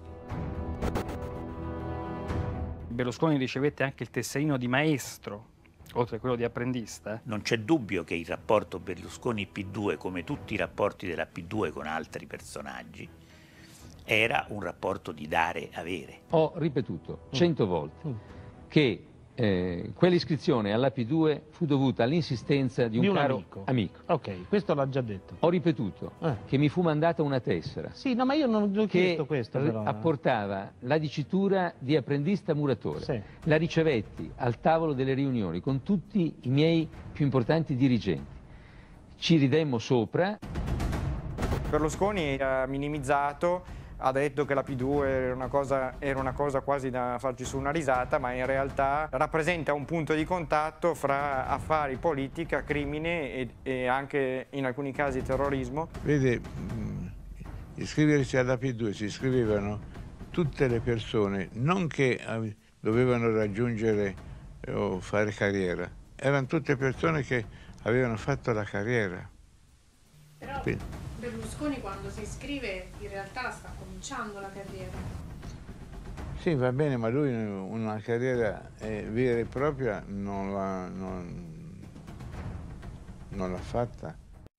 [SPEAKER 4] Berlusconi ricevette anche il tesserino di maestro, oltre a quello di apprendista.
[SPEAKER 21] Non c'è dubbio che il rapporto Berlusconi-P due, come tutti i rapporti della P due con altri personaggi, era un rapporto di dare-avere.
[SPEAKER 26] Ho ripetuto cento volte che Eh, quell'iscrizione alla P due fu dovuta all'insistenza di un,
[SPEAKER 22] di un
[SPEAKER 26] caro
[SPEAKER 22] amico.
[SPEAKER 26] amico.
[SPEAKER 22] Ok, questo l'ha già detto.
[SPEAKER 26] Ho ripetuto eh. che mi fu mandata una tessera.
[SPEAKER 22] Sì, no, ma io non ho chiesto questo però.
[SPEAKER 26] Apportava la dicitura di apprendista muratore. Sì. La ricevetti al tavolo delle riunioni con tutti i miei più importanti dirigenti. Ci ridemmo sopra.
[SPEAKER 4] Berlusconi ha minimizzato, ha detto che la P due era una, cosa, era una cosa quasi da farci su una risata, ma in realtà rappresenta un punto di contatto fra affari, politica, crimine e, e anche in alcuni casi terrorismo.
[SPEAKER 23] Vede, iscriversi alla P due si iscrivevano tutte le persone, non che dovevano raggiungere o fare carriera, erano tutte persone che avevano fatto la carriera.
[SPEAKER 27] Però Quindi. Berlusconi quando si iscrive in realtà sta cominciando la carriera.
[SPEAKER 23] Sì, va bene, ma lui una carriera eh, vera e propria non l'ha non, non l'ha fatta.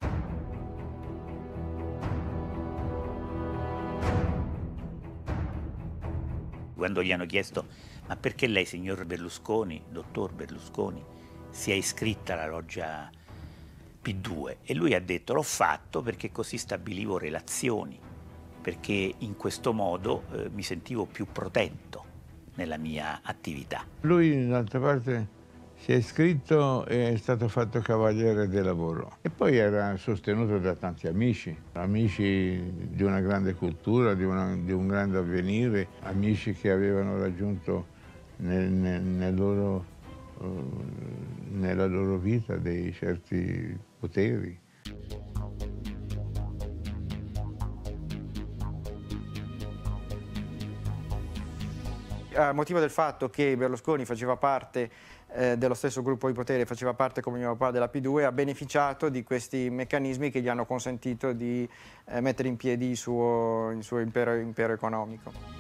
[SPEAKER 21] Quando gli hanno chiesto ma perché lei, signor Berlusconi, dottor Berlusconi, si è iscritta alla loggia P due, e lui ha detto l'ho fatto perché così stabilivo relazioni, perché in questo modo eh, mi sentivo più protetto nella mia attività.
[SPEAKER 23] Lui d'altra parte si è iscritto e è stato fatto cavaliere del lavoro e poi era sostenuto da tanti amici, amici di una grande cultura, di, una, di un grande avvenire, amici che avevano raggiunto nel, nel, nel loro nella loro vita dei certi poteri.
[SPEAKER 4] a motivo del fatto che Berlusconi faceva parte eh, dello stesso gruppo di potere, faceva parte come mio papà della P due, ha beneficiato di questi meccanismi che gli hanno consentito di eh, mettere in piedi il suo, il suo impero, impero economico.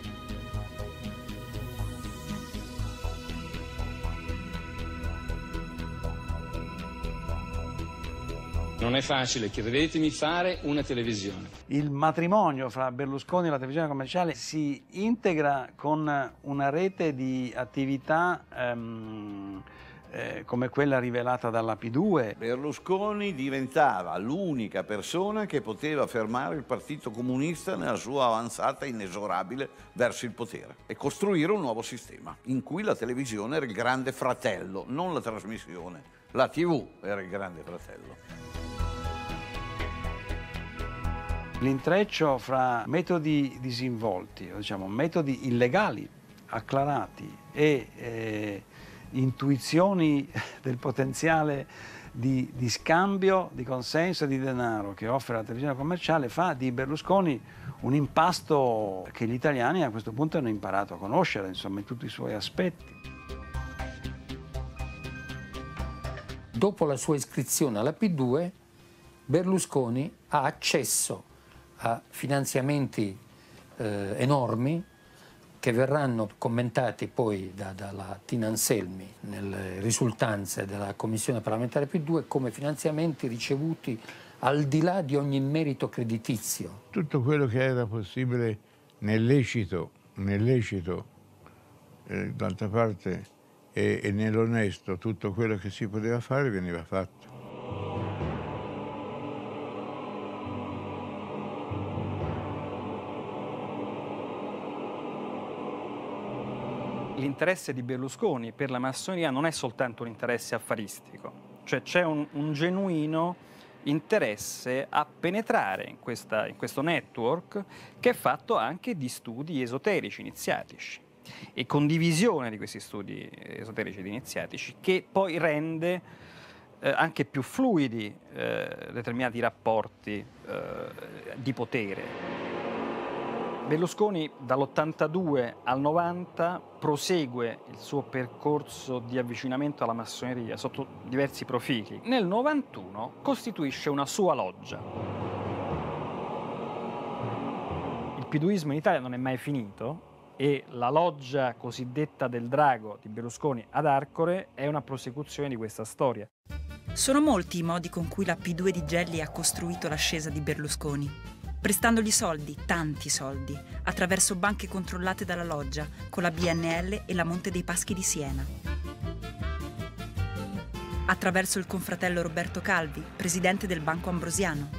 [SPEAKER 1] Non è facile, credetemi, fare una televisione.
[SPEAKER 2] Il matrimonio fra Berlusconi e la televisione commerciale si integra con una rete di attività ehm, eh, come quella rivelata dalla P due.
[SPEAKER 6] Berlusconi diventava l'unica persona che poteva fermare il Partito Comunista nella sua avanzata inesorabile verso il potere e costruire un nuovo sistema in cui la televisione era il grande fratello, non la trasmissione. La tivù era il grande fratello.
[SPEAKER 2] L'intreccio fra metodi disinvolti, diciamo metodi illegali, acclarati e eh, intuizioni del potenziale di, di scambio, di consenso e di denaro che offre la televisione commerciale fa di Berlusconi un impasto che gli italiani a questo punto hanno imparato a conoscere, insomma, in tutti i suoi aspetti.
[SPEAKER 7] Dopo la sua iscrizione alla P due, Berlusconi ha accesso a finanziamenti eh, enormi che verranno commentati poi da, dalla Tina Anselmi nelle risultanze della Commissione parlamentare P due come finanziamenti ricevuti al di là di ogni merito creditizio.
[SPEAKER 23] Tutto quello che era possibile nell'lecito, nell'lecito eh, d'altra parte, e, e nell'onesto, tutto quello che si poteva fare veniva fatto.
[SPEAKER 4] L'interesse di Berlusconi per la massoneria non è soltanto un interesse affaristico, cioè c'è un, un genuino interesse a penetrare in, questa, in questo network che è fatto anche di studi esoterici iniziatici e condivisione di questi studi esoterici ed iniziatici che poi rende eh, anche più fluidi eh, determinati rapporti eh, di potere. Berlusconi dall'ottantadue al novanta prosegue il suo percorso di avvicinamento alla massoneria sotto diversi profili. Nel novantuno costituisce una sua loggia. Il piduismo in Italia non è mai finito e la loggia cosiddetta del Drago di Berlusconi ad Arcore è una prosecuzione di questa storia.
[SPEAKER 10] Sono molti i modi con cui la P due di Gelli ha costruito l'ascesa di Berlusconi. Prestandogli soldi, tanti soldi, attraverso banche controllate dalla loggia, con la B N L e la Monte dei Paschi di Siena. Attraverso il confratello Roberto Calvi, presidente del Banco Ambrosiano.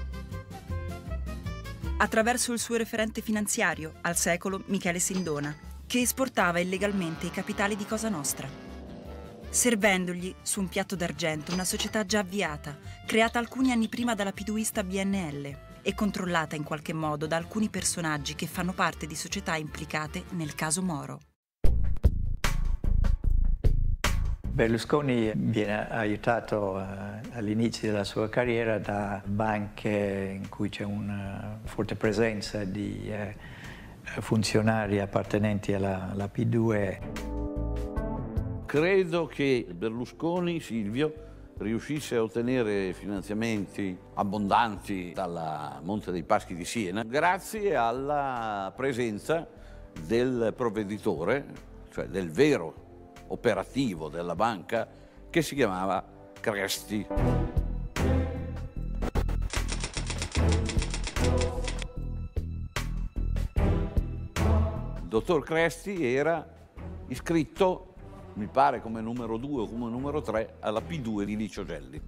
[SPEAKER 10] Attraverso il suo referente finanziario, al secolo Michele Sindona, che esportava illegalmente i capitali di Cosa Nostra. Servendogli, su un piatto d'argento, una società già avviata, creata alcuni anni prima dalla piduista B N L, e controllata in qualche modo da alcuni personaggi che fanno parte di società implicate nel caso Moro.
[SPEAKER 15] Berlusconi viene aiutato uh, all'inizio della sua carriera da banche in cui c'è una forte presenza di uh, funzionari appartenenti alla, alla P due.
[SPEAKER 6] Credo che Berlusconi, Silvio, riuscisse a ottenere finanziamenti abbondanti dalla Monte dei Paschi di Siena grazie alla presenza del provveditore, cioè del vero operativo della banca, che si chiamava Cresti. Il dottor Cresti era iscritto, mi pare come numero due o come numero tre, alla P due di Licio Gelli.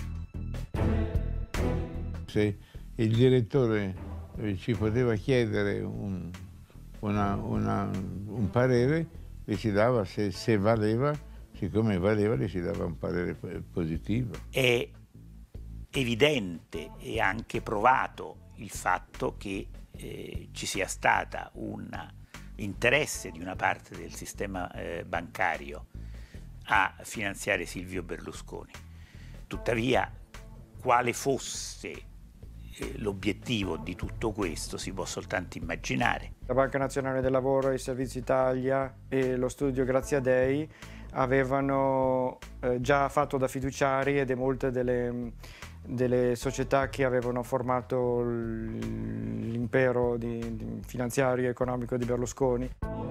[SPEAKER 23] Se il direttore ci poteva chiedere un, una, una, un parere, gli si dava, se, se valeva, siccome valeva, gli si dava un parere positivo.
[SPEAKER 21] È evidente e anche provato il fatto che eh, ci sia stata un interesse di una parte del sistema eh, bancario a finanziare Silvio Berlusconi. Tuttavia, quale fosse l'obiettivo di tutto questo si può soltanto immaginare.
[SPEAKER 3] La Banca Nazionale del Lavoro, il Servizio Italia e lo studio Grazia Dei avevano eh, già fatto da fiduciari ed è molte delle, delle società che avevano formato l'impero di, di finanziario e economico di Berlusconi.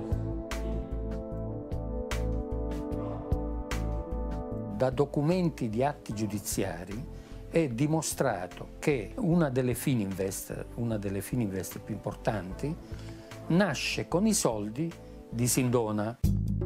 [SPEAKER 7] Da documenti di atti giudiziari è dimostrato che una delle Fininvest, una delle Fininvest più importanti, nasce con i soldi di Sindona.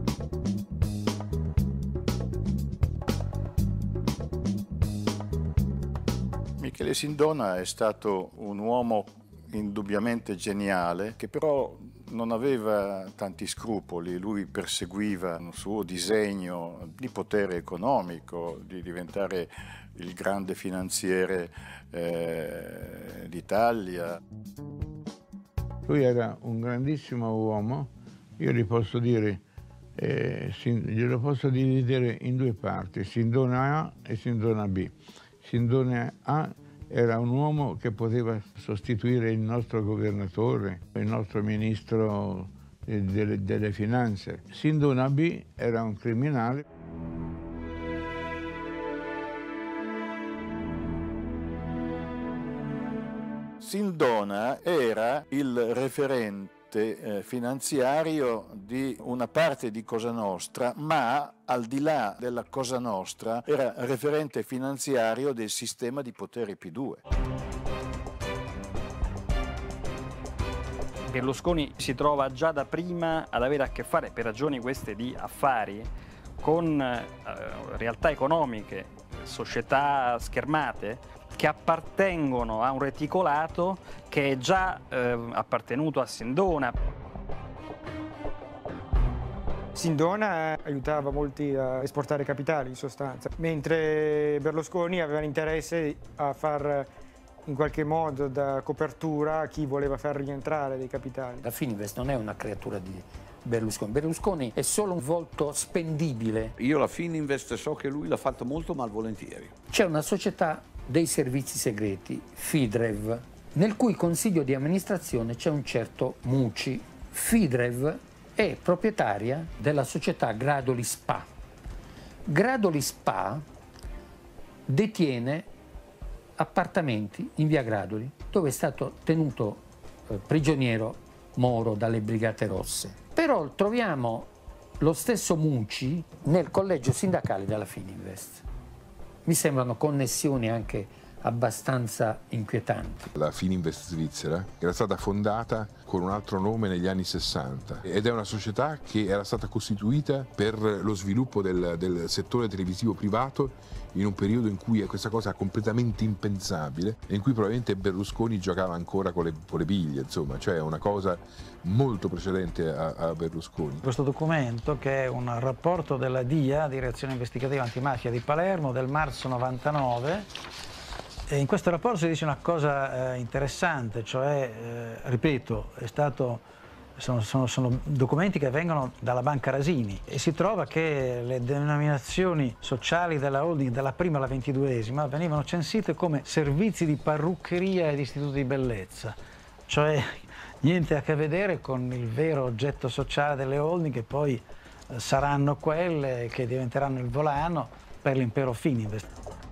[SPEAKER 14] Michele Sindona è stato un uomo indubbiamente geniale, che però non aveva tanti scrupoli. Lui perseguiva un suo disegno di potere economico, di diventare il grande finanziere eh, d'Italia.
[SPEAKER 23] Lui era un grandissimo uomo, io gli posso dire, eh, glielo posso dividere in due parti, Sindona A e Sindona B. Sindona A era un uomo che poteva sostituire il nostro governatore, il nostro ministro delle, delle finanze. Sindona B era un criminale.
[SPEAKER 14] Sindona era il referente eh, finanziario di una parte di Cosa Nostra, ma al di là della Cosa Nostra era referente finanziario del sistema di potere P due.
[SPEAKER 4] Berlusconi si trova già da prima ad avere a che fare, per ragioni queste di affari, con eh, realtà economiche, società schermate, che appartengono a un reticolato che è già eh, appartenuto a Sindona.
[SPEAKER 3] Sindona aiutava molti a esportare capitali, in sostanza, mentre Berlusconi aveva interesse a far in qualche modo da copertura a chi voleva far rientrare dei capitali.
[SPEAKER 7] La Fininvest non è una creatura di Berlusconi. Berlusconi è solo un volto spendibile.
[SPEAKER 6] Io la Fininvest so che lui l'ha fatta molto malvolentieri.
[SPEAKER 7] C'è una società dei servizi segreti, Fidrev, nel cui consiglio di amministrazione c'è un certo Mucci. Fidrev è proprietaria della società Gradoli Spa. Gradoli Spa detiene appartamenti in via Gradoli, dove è stato tenuto eh, prigioniero Moro dalle Brigate Rosse. Però troviamo lo stesso Mucci nel collegio sindacale della Fininvest. Mi sembrano connessioni anche abbastanza inquietanti.
[SPEAKER 5] La Fininvest svizzera era stata fondata con un altro nome negli anni sessanta ed è una società che era stata costituita per lo sviluppo del, del settore televisivo privato in un periodo in cui questa cosa è completamente impensabile e in cui probabilmente Berlusconi giocava ancora con le, con le biglie, insomma, cioè una cosa molto precedente a, a Berlusconi.
[SPEAKER 2] Questo documento, che è un rapporto della D I A, Direzione Investigativa Antimafia di Palermo, del marzo novantanove, e in questo rapporto si dice una cosa eh, interessante, cioè, eh, ripeto, è stato, sono, sono, sono documenti che vengono dalla Banca Rasini e si trova che le denominazioni sociali della holding dalla prima alla ventiduesima venivano censite come servizi di parruccheria ed istituti di bellezza, cioè niente a che vedere con il vero oggetto sociale delle holding, che poi eh, saranno quelle che diventeranno il volano per l'impero Fininvest.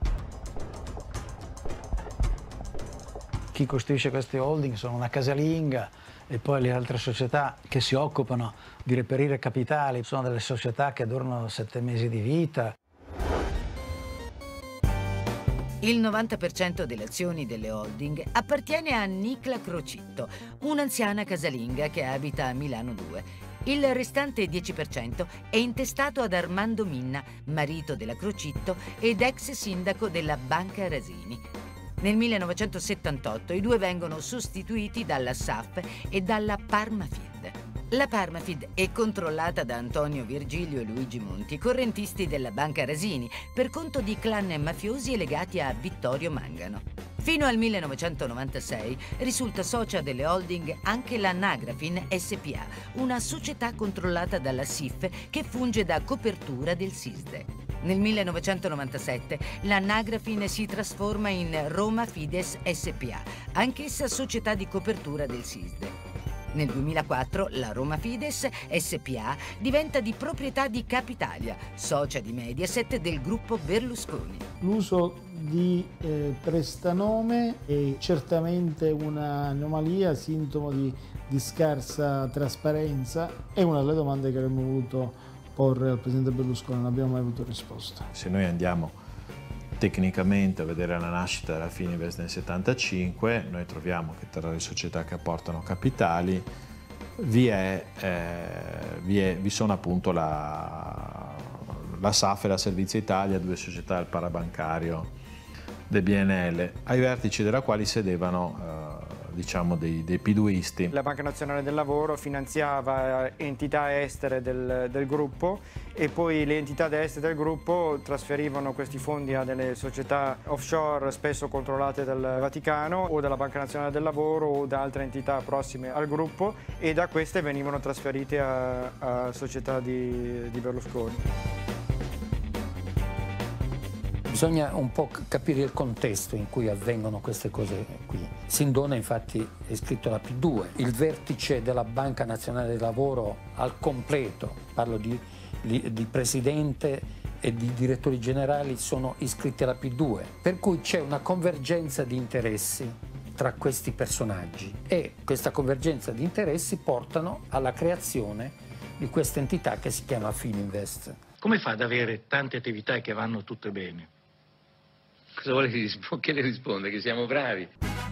[SPEAKER 2] Chi costruisce queste holding sono una casalinga e poi le altre società che si occupano di reperire capitali sono delle società che durano sette mesi di vita.
[SPEAKER 9] Il novanta per cento delle azioni delle holding appartiene a Nicla Crocitto, un'anziana casalinga che abita a Milano due. Il restante dieci per cento è intestato ad Armando Minna, marito della Crocitto ed ex sindaco della Banca Rasini. Nel millenovecentosettantotto i due vengono sostituiti dalla S A F e dalla Parmafid. La Parmafid è controllata da Antonio Virgilio e Luigi Monti, correntisti della Banca Rasini, per conto di clan mafiosi legati a Vittorio Mangano. Fino al millenovecentonovantasei risulta socia delle holding anche la Nagrafin S P A, una società controllata dalla S I F che funge da copertura del SISDE. Nel millenovecentonovantasette la Nagrafin si trasforma in Roma Fides S P A, anch'essa società di copertura del SISDE. Nel duemilaquattro la Roma Fides S P A diventa di proprietà di Capitalia, socia di Mediaset del gruppo Berlusconi.
[SPEAKER 8] L'uso di eh, prestanome è certamente un'anomalia, sintomo di, di scarsa trasparenza. È una delle domande che avremmo voluto porre al presidente Berlusconi, non abbiamo mai avuto risposta.
[SPEAKER 11] Se noi andiamo tecnicamente a vedere la nascita della Fininvest nel settantacinque, noi troviamo che tra le società che apportano capitali vi, è, eh, vi, è, vi sono appunto la, la S A F e la Servizio Italia, due società del parabancario del B N L, ai vertici della quali sedevano eh, diciamo dei, dei piduisti.
[SPEAKER 3] La Banca Nazionale del Lavoro finanziava entità estere del, del gruppo e poi le entità estere del gruppo trasferivano questi fondi a delle società offshore spesso controllate dal Vaticano o dalla Banca Nazionale del Lavoro o da altre entità prossime al gruppo, e da queste venivano trasferite a, a società di, di Berlusconi.
[SPEAKER 7] Bisogna un po' capire il contesto in cui avvengono queste cose qui. Sindona infatti è iscritto alla P due, il vertice della Banca Nazionale del Lavoro al completo, parlo di, di presidente e di direttori generali, sono iscritti alla P due, per cui c'è una convergenza di interessi tra questi personaggi e questa convergenza di interessi portano alla creazione di questa entità che si chiama Fininvest.
[SPEAKER 12] Come fa ad avere tante attività che vanno tutte bene? Cosa vuole che, risp- che le risponda? Che siamo bravi?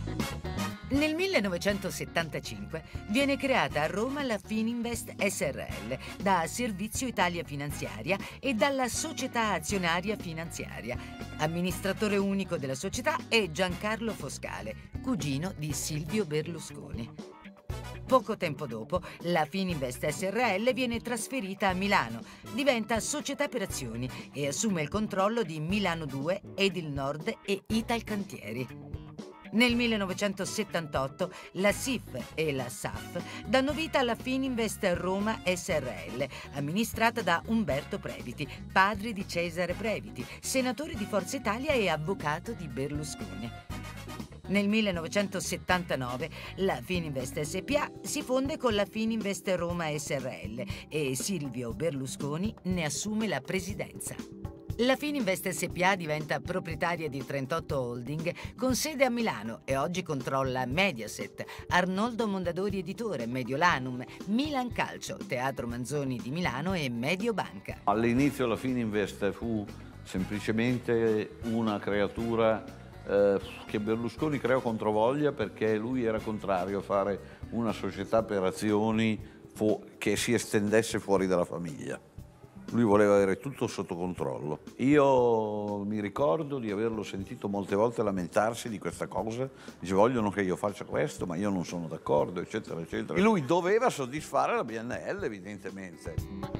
[SPEAKER 9] Nel millenovecentosettantacinque viene creata a Roma la Fininvest S R L da Servizio Italia Finanziaria e dalla Società Azionaria Finanziaria. Amministratore unico della società è Giancarlo Foscale, cugino di Silvio Berlusconi. Poco tempo dopo, la Fininvest S R L viene trasferita a Milano, diventa società per azioni e assume il controllo di Milano due, Edil Nord e Italcantieri. Nel millenovecentosettantotto la S I F e la S A F danno vita alla Fininvest Roma S R L, amministrata da Umberto Previti, padre di Cesare Previti, senatore di Forza Italia e avvocato di Berlusconi. Nel millenovecentosettantanove la Fininvest S P A si fonde con la Fininvest Roma S R L e Silvio Berlusconi ne assume la presidenza. La Fininvest S P A diventa proprietaria di trentotto holding con sede a Milano e oggi controlla Mediaset, Arnoldo Mondadori Editore, Mediolanum, Milan Calcio, Teatro Manzoni di Milano e Mediobanca.
[SPEAKER 6] All'inizio la Fininvest fu semplicemente una creatura Eh, che Berlusconi creò controvoglia perché lui era contrario a fare una società per azioni che si estendesse fuori dalla famiglia. Lui voleva avere tutto sotto controllo. Io mi ricordo di averlo sentito molte volte lamentarsi di questa cosa, dice vogliono che io faccia questo ma io non sono d'accordo, eccetera eccetera. E lui doveva soddisfare la B N L evidentemente.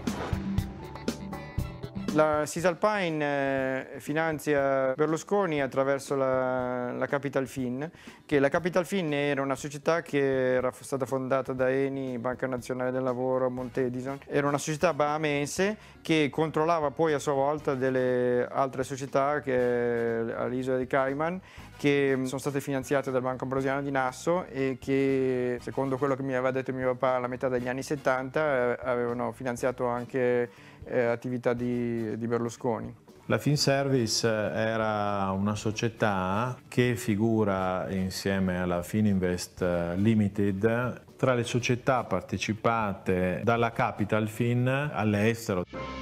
[SPEAKER 3] La Cisalpine eh, finanzia Berlusconi attraverso la, la Capital Fin, che la Capital Fin era una società che era stata fondata da Eni, Banca Nazionale del Lavoro, Montedison. Era una società bahamense che controllava poi a sua volta delle altre società che, all'isola di Cayman, che sono state finanziate dal Banco Ambrosiano di Nassau e che, secondo quello che mi aveva detto mio papà alla metà degli anni settanta, eh, avevano finanziato anche eh, attività di, di Berlusconi.
[SPEAKER 11] La Finservice era una società che figura insieme alla Fininvest Limited tra le società partecipate dalla Capital Fin all'estero.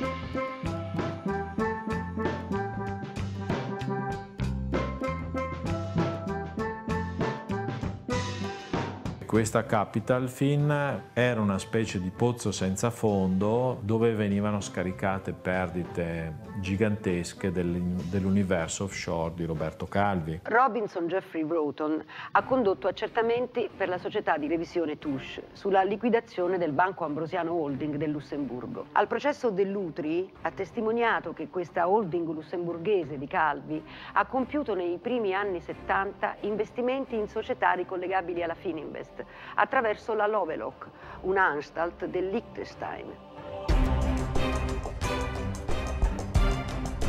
[SPEAKER 11] Questa Capital Fin era una specie di pozzo senza fondo dove venivano scaricate perdite gigantesche dell'universo offshore di Roberto Calvi.
[SPEAKER 13] Robinson Jeffrey Broughton ha condotto accertamenti per la società di revisione Touche sulla liquidazione del Banco Ambrosiano Holding del Lussemburgo. Al processo dell'Utri ha testimoniato che questa holding lussemburghese di Calvi ha compiuto nei primi anni settanta investimenti in società ricollegabili alla Fininvest attraverso la Lovelock, un'Anstalt del Liechtenstein.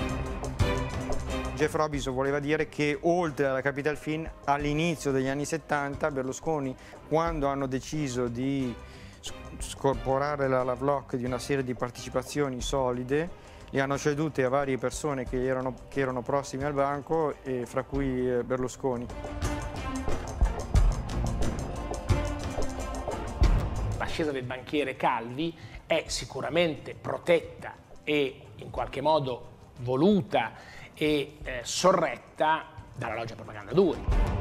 [SPEAKER 3] Jeff Robinson voleva dire che oltre alla Capital Fin, all'inizio degli anni settanta, Berlusconi, quando hanno deciso di scorporare la Lovelock di una serie di partecipazioni solide, le hanno cedute a varie persone che erano, che erano prossime al banco, e fra cui Berlusconi.
[SPEAKER 22] L'ascesa del banchiere Calvi è sicuramente protetta e in qualche modo voluta e eh, sorretta dalla Loggia Propaganda due.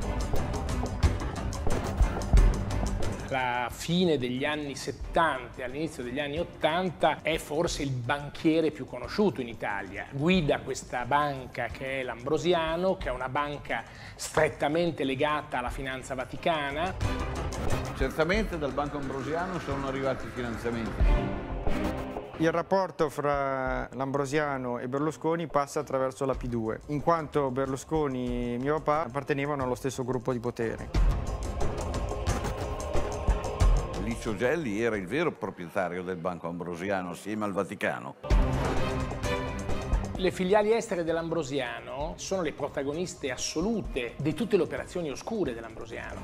[SPEAKER 22] La fine degli anni settanta e all'inizio degli anni ottanta è forse il banchiere più conosciuto in Italia. Guida questa banca che è l'Ambrosiano, che è una banca strettamente legata alla finanza vaticana.
[SPEAKER 6] Certamente dal Banco Ambrosiano sono arrivati i finanziamenti.
[SPEAKER 3] Il rapporto fra l'Ambrosiano e Berlusconi passa attraverso la P due, in quanto Berlusconi e mio papà appartenevano allo stesso gruppo di potere.
[SPEAKER 6] Licio Gelli era il vero proprietario del Banco Ambrosiano assieme al Vaticano.
[SPEAKER 22] Le filiali estere dell'Ambrosiano sono le protagoniste assolute di tutte le operazioni oscure dell'Ambrosiano.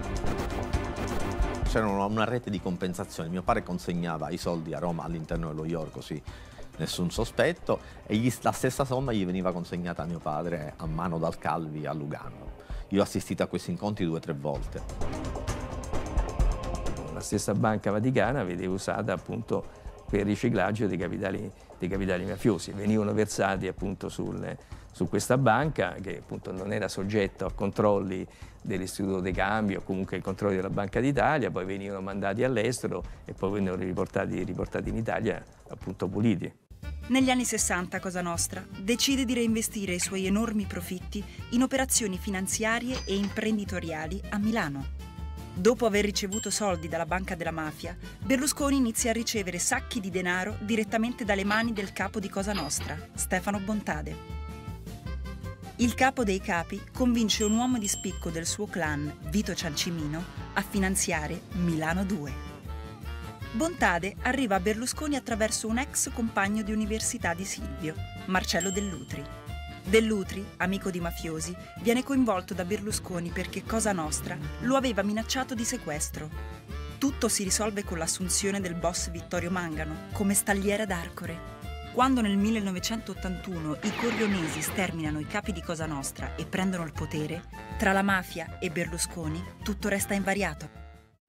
[SPEAKER 16] C'era una, una rete di compensazione, mio padre consegnava i soldi a Roma all'interno dello I O R, così nessun sospetto, e gli, la stessa somma gli veniva consegnata a mio padre a mano dal Calvi a Lugano. Io ho assistito a questi incontri due o tre volte.
[SPEAKER 17] La stessa Banca Vaticana veniva usata appunto per il riciclaggio dei capitali, dei capitali mafiosi, venivano versati appunto sul, su questa banca che appunto non era soggetto a controlli dell'Istituto dei Cambi o comunque ai controlli della Banca d'Italia, poi venivano mandati all'estero e poi vennero riportati, riportati in Italia appunto puliti.
[SPEAKER 10] Negli anni sessanta Cosa Nostra decide di reinvestire i suoi enormi profitti in operazioni finanziarie e imprenditoriali a Milano. Dopo aver ricevuto soldi dalla banca della mafia, Berlusconi inizia a ricevere sacchi di denaro direttamente dalle mani del capo di Cosa Nostra, Stefano Bontade. Il capo dei capi convince un uomo di spicco del suo clan, Vito Ciancimino, a finanziare Milano due. Bontade arriva a Berlusconi attraverso un ex compagno di università di Silvio, Marcello Dell'Utri. Dell'Utri, amico di mafiosi, viene coinvolto da Berlusconi perché Cosa Nostra lo aveva minacciato di sequestro. Tutto si risolve con l'assunzione del boss Vittorio Mangano come stagliere d'Arcore. Quando nel millenovecentottantuno i corleonesi sterminano i capi di Cosa Nostra e prendono il potere, tra la mafia e Berlusconi tutto resta invariato.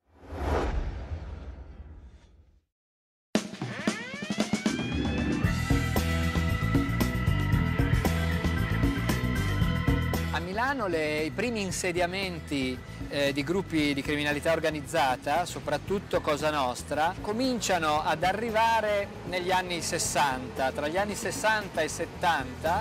[SPEAKER 18] A Milano le, i primi insediamenti eh, di gruppi di criminalità organizzata, soprattutto Cosa Nostra, cominciano ad arrivare negli anni sessanta. Tra gli anni sessanta e settanta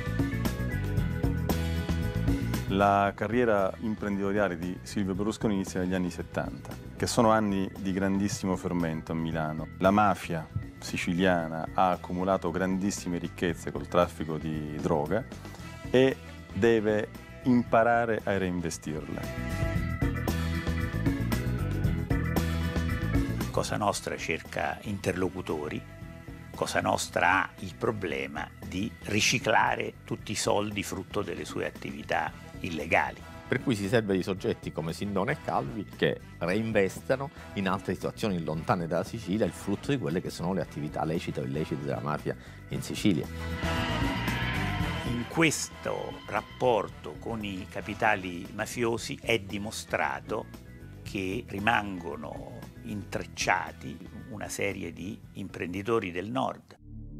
[SPEAKER 19] la carriera imprenditoriale di Silvio Berlusconi inizia negli anni settanta, che sono anni di grandissimo fermento a Milano. La mafia siciliana ha accumulato grandissime ricchezze col traffico di droga e deve imparare a reinvestirle.
[SPEAKER 21] Cosa Nostra cerca interlocutori, Cosa Nostra ha il problema di riciclare tutti i soldi frutto delle sue attività illegali.
[SPEAKER 16] Per cui si serve di soggetti come Sindona e Calvi che reinvestano in altre situazioni lontane dalla Sicilia il frutto di quelle che sono le attività lecite o illecite della mafia in Sicilia.
[SPEAKER 21] In questo rapporto con i capitali mafiosi è dimostrato che rimangono intrecciati una serie di imprenditori del nord.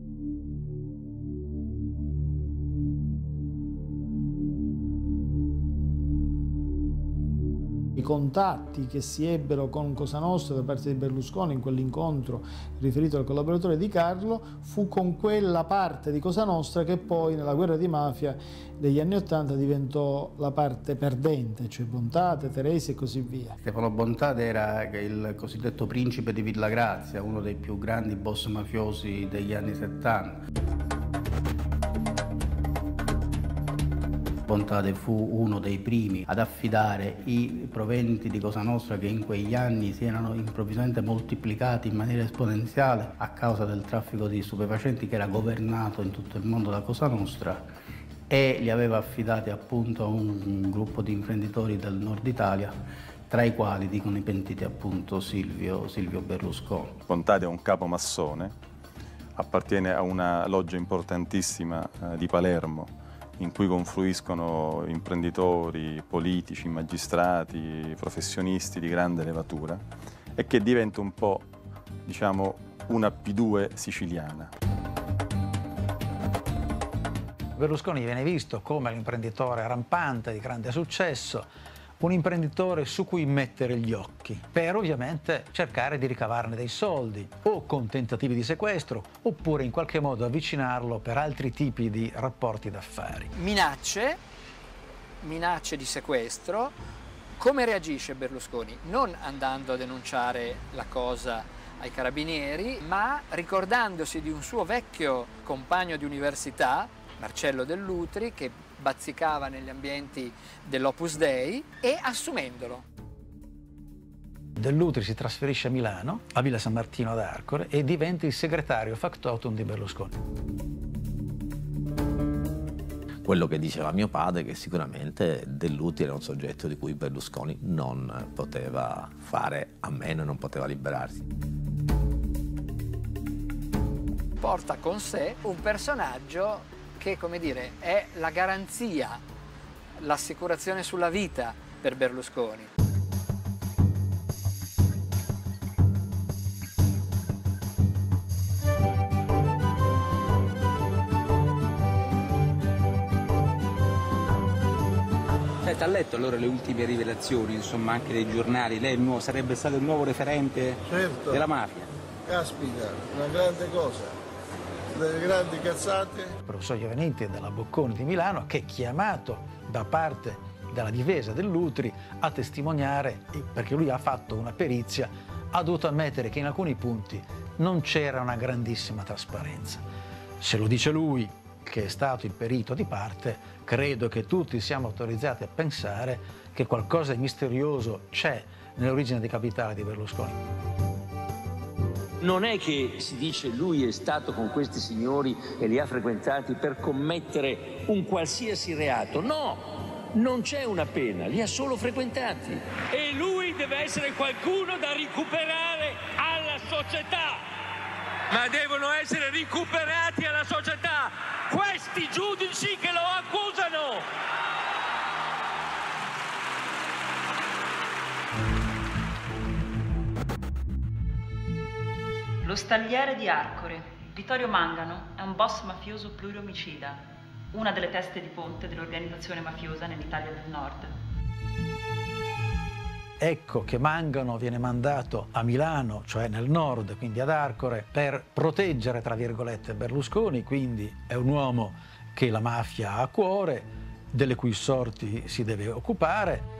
[SPEAKER 8] I contatti che si ebbero con Cosa Nostra da parte di Berlusconi in quell'incontro riferito al collaboratore di Carlo fu con quella parte di Cosa Nostra che poi nella guerra di mafia degli anni Ottanta diventò la parte perdente, cioè Bontade, Teresi e così via.
[SPEAKER 20] Stefano Bontade era il cosiddetto principe di Villa Grazia, uno dei più grandi boss mafiosi degli anni settanta. Bontade fu uno dei primi ad affidare i proventi di Cosa Nostra che in quegli anni si erano improvvisamente moltiplicati in maniera esponenziale a causa del traffico di stupefacenti che era governato in tutto il mondo da Cosa Nostra, e li aveva affidati appunto a un gruppo di imprenditori del nord Italia, tra i quali dicono i pentiti appunto Silvio, Silvio Berlusconi.
[SPEAKER 19] Bontade è un capo massone, appartiene a una loggia importantissima eh, di Palermo, in cui confluiscono imprenditori, politici, magistrati, professionisti di grande levatura, e che diventa un po', diciamo, una P due siciliana.
[SPEAKER 1] Berlusconi viene visto come l'imprenditore rampante di grande successo, un imprenditore su cui mettere gli occhi, per ovviamente cercare di ricavarne dei soldi, o con tentativi di sequestro, oppure in qualche modo avvicinarlo per altri tipi di rapporti d'affari.
[SPEAKER 18] Minacce, minacce di sequestro. Come reagisce Berlusconi? Non andando a denunciare la cosa ai carabinieri, ma ricordandosi di un suo vecchio compagno di università, Marcello Dell'Utri, che bazzicava negli ambienti dell'Opus Dei, e assumendolo.
[SPEAKER 1] Dell'Utri si trasferisce a Milano, a Villa San Martino ad Arcore, e diventa il segretario factotum di Berlusconi.
[SPEAKER 16] Quello che diceva mio padre è che sicuramente Dell'Utri era un soggetto di cui Berlusconi non poteva fare a meno e non poteva liberarsi.
[SPEAKER 18] Porta con sé un personaggio che, come dire, è la garanzia, l'assicurazione sulla vita per Berlusconi.
[SPEAKER 15] Ha letto allora le ultime rivelazioni, insomma, anche dei giornali? Lei nuovo, sarebbe stato il nuovo referente
[SPEAKER 23] certo.
[SPEAKER 15] della mafia?
[SPEAKER 23] Caspita, una grande cosa, delle grandi cazzate.
[SPEAKER 1] Il professor Iovenitti della Bocconi di Milano, che è chiamato da parte della difesa Dell'Utri a testimoniare, perché lui ha fatto una perizia, ha dovuto ammettere che in alcuni punti non c'era una grandissima trasparenza. Se lo dice lui, che è stato il perito di parte, credo che tutti siamo autorizzati a pensare che qualcosa di misterioso c'è nell'origine dei capitali di Berlusconi.
[SPEAKER 24] Non è che si dice lui è stato con questi signori e li ha frequentati per commettere un qualsiasi reato. No, non c'è una pena, li ha solo frequentati.
[SPEAKER 25] E lui deve essere qualcuno da recuperare alla società, ma devono essere recuperati alla società questi giudici che lo accusano.
[SPEAKER 26] Lo stagliere di Arcore, Vittorio Mangano, è un boss mafioso pluriomicida, una delle teste di ponte dell'organizzazione mafiosa nell'Italia del Nord.
[SPEAKER 1] Ecco che Mangano viene mandato a Milano, cioè nel nord, quindi ad Arcore, per proteggere, tra virgolette, Berlusconi, quindi è un uomo che la mafia ha a cuore, delle cui sorti si deve occupare.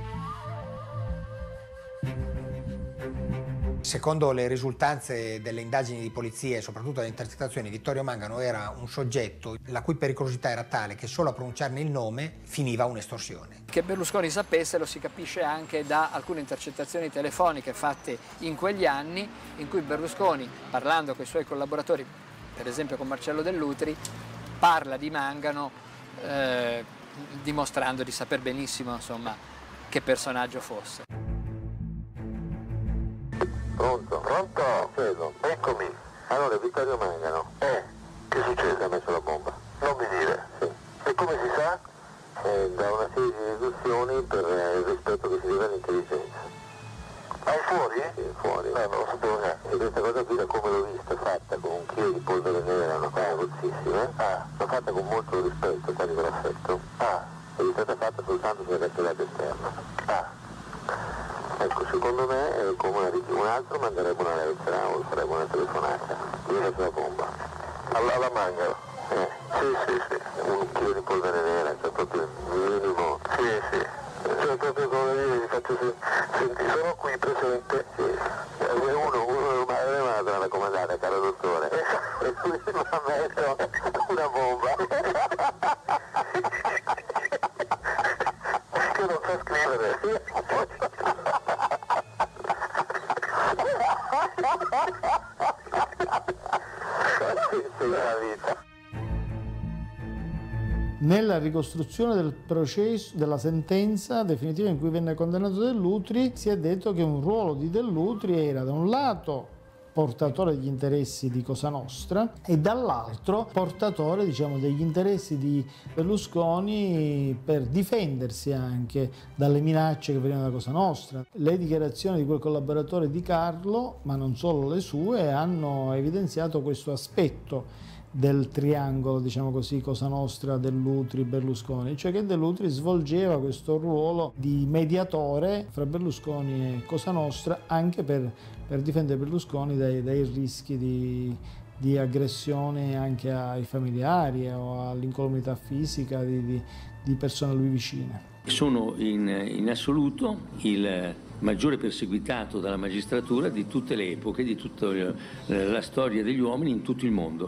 [SPEAKER 27] Secondo le risultanze delle indagini di polizia e soprattutto delle intercettazioni, Vittorio Mangano era un soggetto la cui pericolosità era tale che solo a pronunciarne il nome finiva un'estorsione.
[SPEAKER 18] Che Berlusconi sapesse lo si capisce anche da alcune intercettazioni telefoniche fatte in quegli anni, in cui Berlusconi, parlando con i suoi collaboratori, per esempio con Marcello Dell'Utri, parla di Mangano eh, dimostrando di saper benissimo, insomma, che personaggio fosse.
[SPEAKER 28] Pronto? Pronto? Cedo. Eccomi. Allora, Vittorio Mangano. Eh, che succede? Ha messo la bomba? Non mi dire. Sì. E come si sa? Eh, da una serie di deduzioni per eh, il rispetto che si deve all'intelligenza. Ah, è fuori? Sì, fuori. No, non lo sapevo neanche. E questa cosa qui, da come l'ho vista, fatta con un chilo di polvere nera, una cosa rozzissima, ah, l'ho fatta con molto rispetto, quasi con affetto. Ah, ed è stata fatta soltanto per il lato esterno. Ah. Ecco, secondo me, come un altro manderebbe una lettera o farebbe una telefonata. Io faccio la bomba. Alla, alla Mangano? Eh, sì, sì, sì. Un chilo di polvere nera, cioè proprio il minimo. Sì, sì. Cioè proprio come dire, vi faccio sentire, sono qui presente. Sì. Uno, uno, madre madre, la comandata, caro dottore. E lui mi ha messo una bomba. Che non sa scrivere.
[SPEAKER 8] Nella ricostruzione del processo, della sentenza definitiva in cui venne condannato Dell'Utri, si è detto che un ruolo di Dell'Utri era da un lato portatore degli interessi di Cosa Nostra e dall'altro portatore, diciamo, degli interessi di Berlusconi per difendersi anche dalle minacce che venivano da Cosa Nostra. Le dichiarazioni di quel collaboratore di Carlo, ma non solo le sue, hanno evidenziato questo aspetto del triangolo, diciamo così, Cosa Nostra, Dell'Utri, Berlusconi, cioè che Dell'Utri svolgeva questo ruolo di mediatore fra Berlusconi e Cosa Nostra anche per, per difendere Berlusconi dai, dai rischi di, di aggressione anche ai familiari o all'incolumità fisica di, di, di persone a lui vicine.
[SPEAKER 24] Sono in, in assoluto il maggiore perseguitato dalla magistratura di tutte le epoche, di tutta la storia degli uomini in tutto il mondo.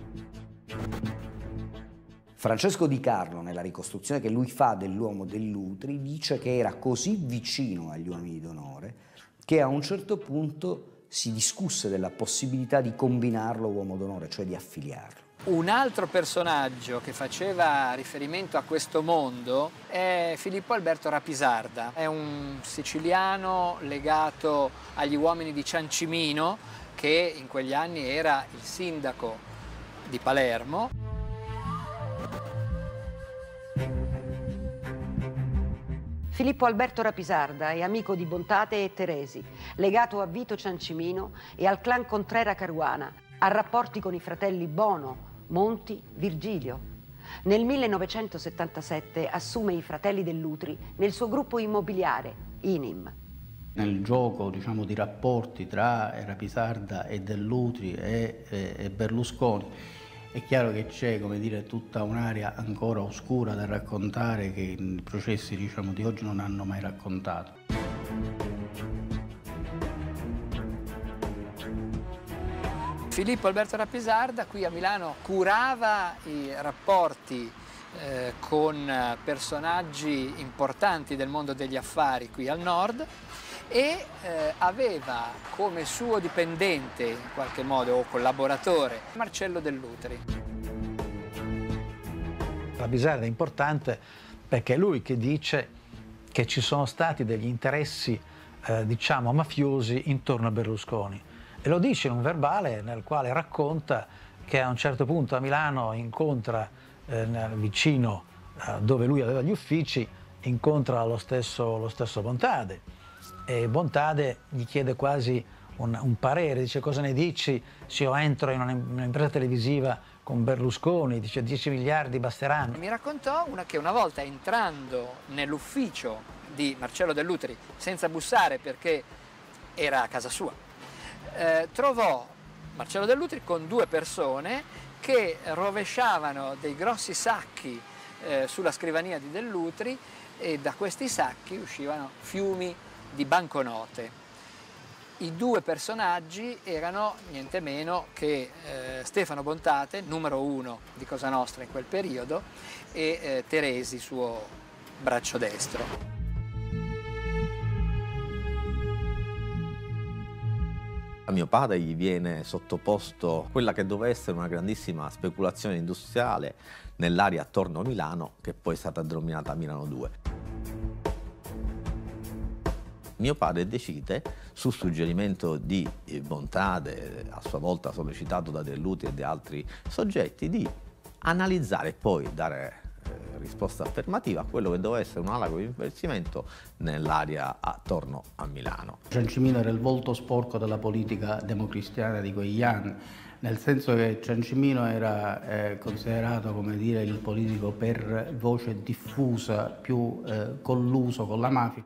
[SPEAKER 2] Francesco Di Carlo, nella ricostruzione che lui fa dell'uomo Dell'Utri, dice che era così vicino agli uomini d'onore che a un certo punto si discusse della possibilità di combinarlo uomo d'onore, cioè di affiliarlo.
[SPEAKER 18] Un altro personaggio che faceva riferimento a questo mondo è Filippo Alberto Rapisarda. È un siciliano legato agli uomini di Ciancimino, che in quegli anni era il sindaco di Palermo.
[SPEAKER 13] Filippo Alberto Rapisarda è amico di Bontate e Teresi, legato a Vito Ciancimino e al clan Contrera Caruana, ha rapporti con i fratelli Bono, Monti, Virgilio. Nel millenovecentosettantasette assume i fratelli Dell'Utri nel suo gruppo immobiliare, I N I M.
[SPEAKER 20] Nel gioco, diciamo, di rapporti tra Rapisarda e Dell'Utri e, e, e Berlusconi, è chiaro che c'è, come dire, tutta un'area ancora oscura da raccontare che i processi, diciamo, di oggi non hanno mai raccontato.
[SPEAKER 18] Filippo Alberto Rapisarda qui a Milano curava i rapporti eh, con personaggi importanti del mondo degli affari qui al nord e eh, aveva come suo dipendente, in qualche modo, o collaboratore, Marcello Dell'Utri.
[SPEAKER 1] Rapisarda è importante perché è lui che dice che ci sono stati degli interessi, eh, diciamo, mafiosi intorno a Berlusconi. E lo dice in un verbale nel quale racconta che a un certo punto a Milano incontra, eh, vicino a dove lui aveva gli uffici, incontra lo stesso, lo stesso Bontade. E Bontade gli chiede quasi un, un parere, dice: cosa ne dici se io entro in un'impresa televisiva con Berlusconi? Dice: dieci miliardi basteranno.
[SPEAKER 18] Mi raccontò una, che una volta entrando nell'ufficio di Marcello Dell'Utri, senza bussare perché era a casa sua, eh, trovò Marcello Dell'Utri con due persone che rovesciavano dei grossi sacchi eh, sulla scrivania di Dell'Utri e da questi sacchi uscivano fiumi di banconote. I due personaggi erano niente meno che eh, Stefano Bontate, numero uno di Cosa Nostra in quel periodo, e eh, Teresi, suo braccio destro.
[SPEAKER 16] A mio padre gli viene sottoposto quella che doveva essere una grandissima speculazione industriale nell'area attorno a Milano, che poi è stata denominata Milano due. Mio padre decide, su suggerimento di Bontade, a sua volta sollecitato da Dell'Utri e di altri soggetti, di analizzare e poi dare eh, risposta affermativa a quello che doveva essere un alago di investimento nell'area attorno a Milano.
[SPEAKER 20] Ciancimino era il volto sporco della politica democristiana di quegli anni, nel senso che Ciancimino era eh, considerato, come dire, il politico per voce diffusa più eh, colluso con la mafia.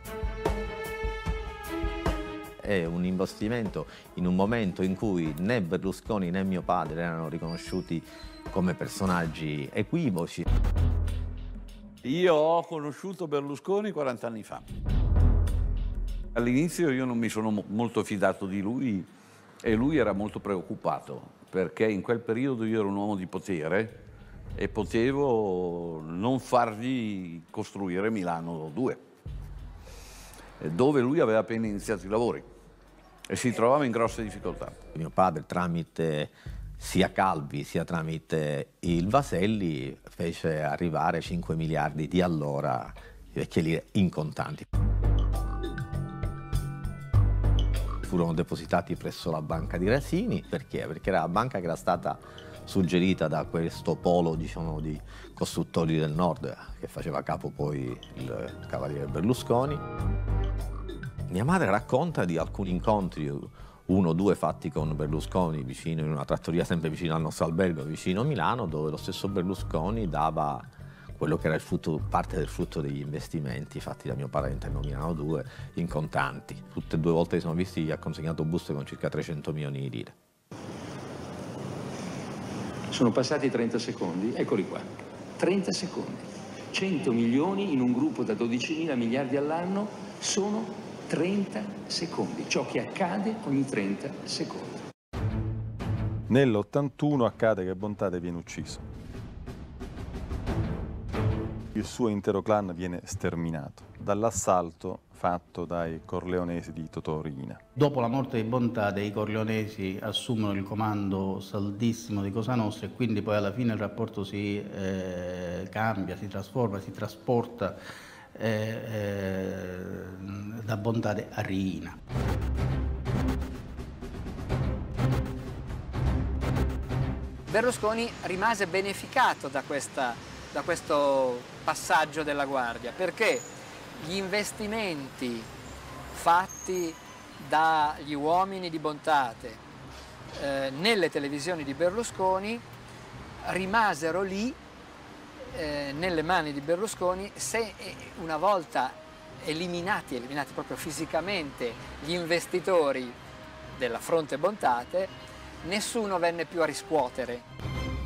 [SPEAKER 16] È un investimento in un momento in cui né Berlusconi né mio padre erano riconosciuti come personaggi equivoci.
[SPEAKER 6] Io ho conosciuto Berlusconi quaranta anni fa. All'inizio io non mi sono molto fidato di lui e lui era molto preoccupato perché in quel periodo io ero un uomo di potere e potevo non fargli costruire Milano due, dove lui aveva appena iniziato i lavori e si trovava in grosse difficoltà.
[SPEAKER 16] Mio padre, tramite sia Calvi sia tramite il Vaselli fece arrivare cinque miliardi di allora vecchie lire in contanti. Furono depositati presso la banca di Rasini. Perché? Perché era la banca che era stata suggerita da questo polo, diciamo, di costruttori del nord che faceva capo poi il cavaliere Berlusconi. Mia madre racconta di alcuni incontri, uno o due fatti con Berlusconi vicino, in una trattoria sempre vicino al nostro albergo, vicino a Milano, dove lo stesso Berlusconi dava quello che era il frutto, parte del frutto degli investimenti fatti da mio padre all'interno di Milano due in contanti. Tutte e due volte che siamo visti gli ha consegnato buste con circa trecento milioni di lire.
[SPEAKER 24] Sono passati trenta secondi, eccoli qua, trenta secondi. cento milioni in un gruppo da dodicimila miliardi all'anno sono trenta secondi, ciò che accade ogni trenta secondi.
[SPEAKER 19] Nell'ottantuno accade che Bontate viene ucciso. Il suo intero clan viene sterminato dall'assalto fatto dai corleonesi di Totò Riina.
[SPEAKER 20] Dopo la morte di Bontate i corleonesi assumono il comando saldissimo di Cosa Nostra e quindi poi alla fine il rapporto si eh, cambia, si trasforma, si trasporta eh, eh, da Bontate a Riina.
[SPEAKER 18] Berlusconi rimase beneficato da, questa, da questo passaggio della Guardia perché gli investimenti fatti dagli uomini di Bontate eh, nelle televisioni di Berlusconi rimasero lì eh, nelle mani di Berlusconi. Se una volta eliminati, eliminati proprio fisicamente gli investitori della fronte Bontate, nessuno venne più a riscuotere.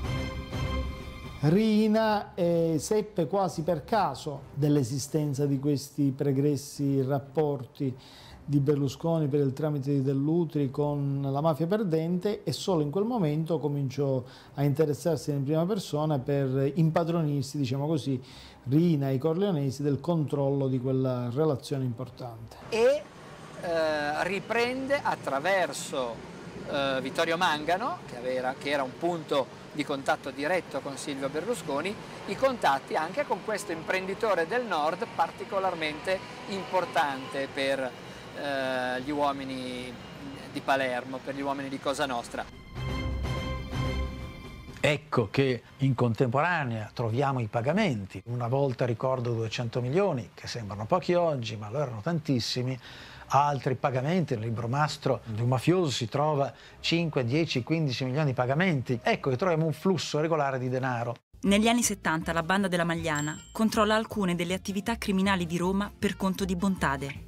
[SPEAKER 8] Riina eh, seppe quasi per caso dell'esistenza di questi pregressi rapporti di Berlusconi per il tramite di Dell'Utri con la mafia perdente e solo in quel momento cominciò a interessarsi in prima persona per impadronirsi, diciamo così, Riina e i corleonesi del controllo di quella relazione importante.
[SPEAKER 18] E eh, riprende attraverso eh, Vittorio Mangano, che, aveva, che era un punto di contatto diretto con Silvio Berlusconi, i contatti anche con questo imprenditore del nord particolarmente importante per eh, gli uomini di Palermo, per gli uomini di Cosa Nostra.
[SPEAKER 1] Ecco che in contemporanea troviamo i pagamenti. Una volta ricordo duecento milioni, che sembrano pochi oggi, ma allora erano tantissimi. Altri pagamenti, nel libro mastro di un mafioso si trova cinque, dieci, quindici milioni di pagamenti. Ecco che troviamo un flusso regolare di denaro.
[SPEAKER 10] Negli anni settanta la banda della Magliana controlla alcune delle attività criminali di Roma per conto di Bontade.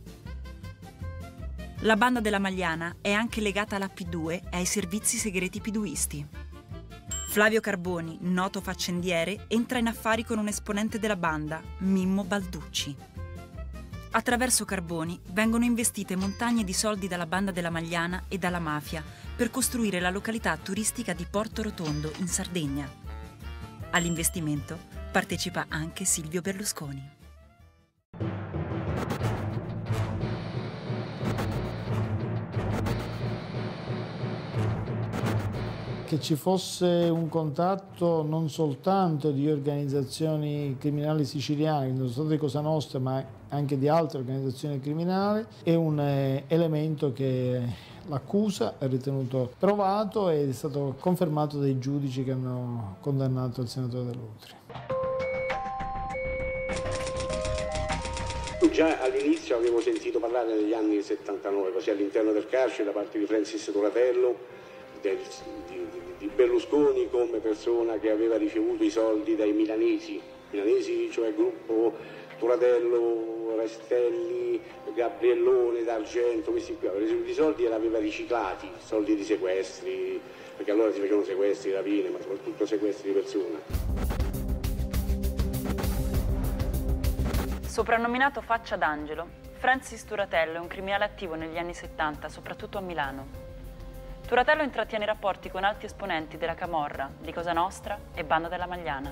[SPEAKER 10] La banda della Magliana è anche legata alla P due e ai servizi segreti piduisti. Flavio Carboni, noto faccendiere, entra in affari con un esponente della banda, Mimmo Balducci. Attraverso Carboni vengono investite montagne di soldi dalla banda della Magliana e dalla mafia per costruire la località turistica di Porto Rotondo in Sardegna. All'investimento partecipa anche Silvio Berlusconi.
[SPEAKER 8] Che ci fosse un contatto non soltanto di organizzazioni criminali siciliane, non soltanto di Cosa Nostra, ma anche di altre organizzazioni criminali, è un eh, elemento che l'accusa ha ritenuto provato ed è stato confermato dai giudici che hanno condannato il senatore Dell'Utri.
[SPEAKER 3] Già all'inizio avevo sentito parlare negli anni settantanove, così all'interno del carcere, da parte di Francis Turatello, del, di, di Berlusconi come persona che aveva ricevuto i soldi dai milanesi, milanesi cioè il gruppo Turatello, Restelli, Gabriellone, D'Argento, questi qui aveva ricevuto i soldi e li aveva riciclati, soldi di sequestri, perché allora si facevano sequestri, rapine, ma soprattutto sequestri di persona.
[SPEAKER 26] Soprannominato Faccia d'Angelo, Francis Turatello è un criminale attivo negli anni settanta, soprattutto a Milano. Turatello intrattiene rapporti con alti esponenti della Camorra, di Cosa Nostra e Banda della Magliana.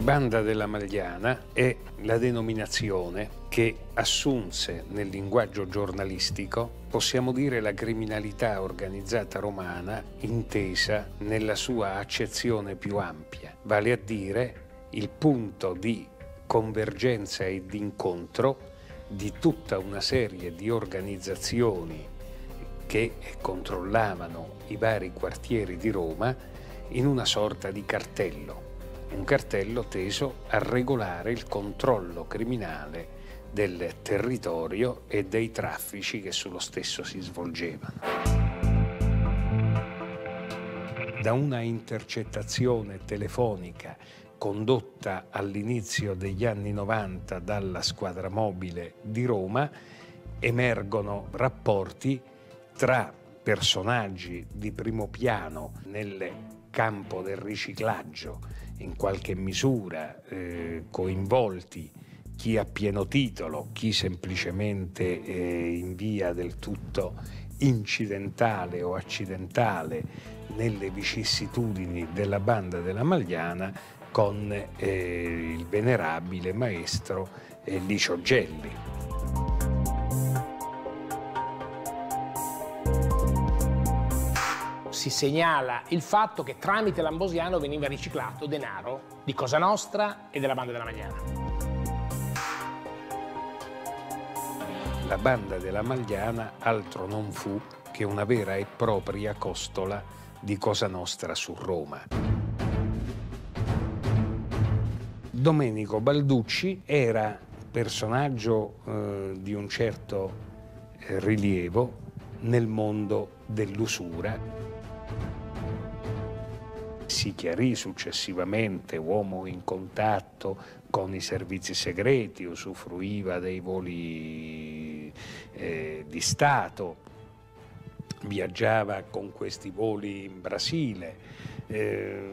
[SPEAKER 4] Banda della Magliana è la denominazione che assunse nel linguaggio giornalistico, possiamo dire, la criminalità organizzata romana intesa nella sua accezione più ampia, vale a dire il punto di convergenza e di incontro di tutta una serie di organizzazioni che controllavano i vari quartieri di Roma in una sorta di cartello. Un cartello teso a regolare il controllo criminale del territorio e dei traffici che sullo stesso si svolgevano. Da una intercettazione telefonica condotta all'inizio degli anni novanta dalla squadra mobile di Roma emergono rapporti tra personaggi di primo piano nel campo del riciclaggio, in qualche misura eh, coinvolti, chi a pieno titolo, chi semplicemente eh, in via del tutto incidentale o accidentale nelle vicissitudini della Banda della Magliana, con eh, il venerabile maestro eh, Licio Gelli.
[SPEAKER 5] Si segnala il fatto che tramite l'Ambrosiano veniva riciclato denaro di Cosa Nostra e della Banda della Magliana.
[SPEAKER 4] La Banda della Magliana altro non fu che una vera e propria costola di Cosa Nostra su Roma. Domenico Balducci era personaggio eh, di un certo eh, rilievo nel mondo dell'usura. Si chiarì successivamente uomo in contatto con i servizi segreti, usufruiva dei voli eh, di Stato, viaggiava con questi voli in Brasile, eh,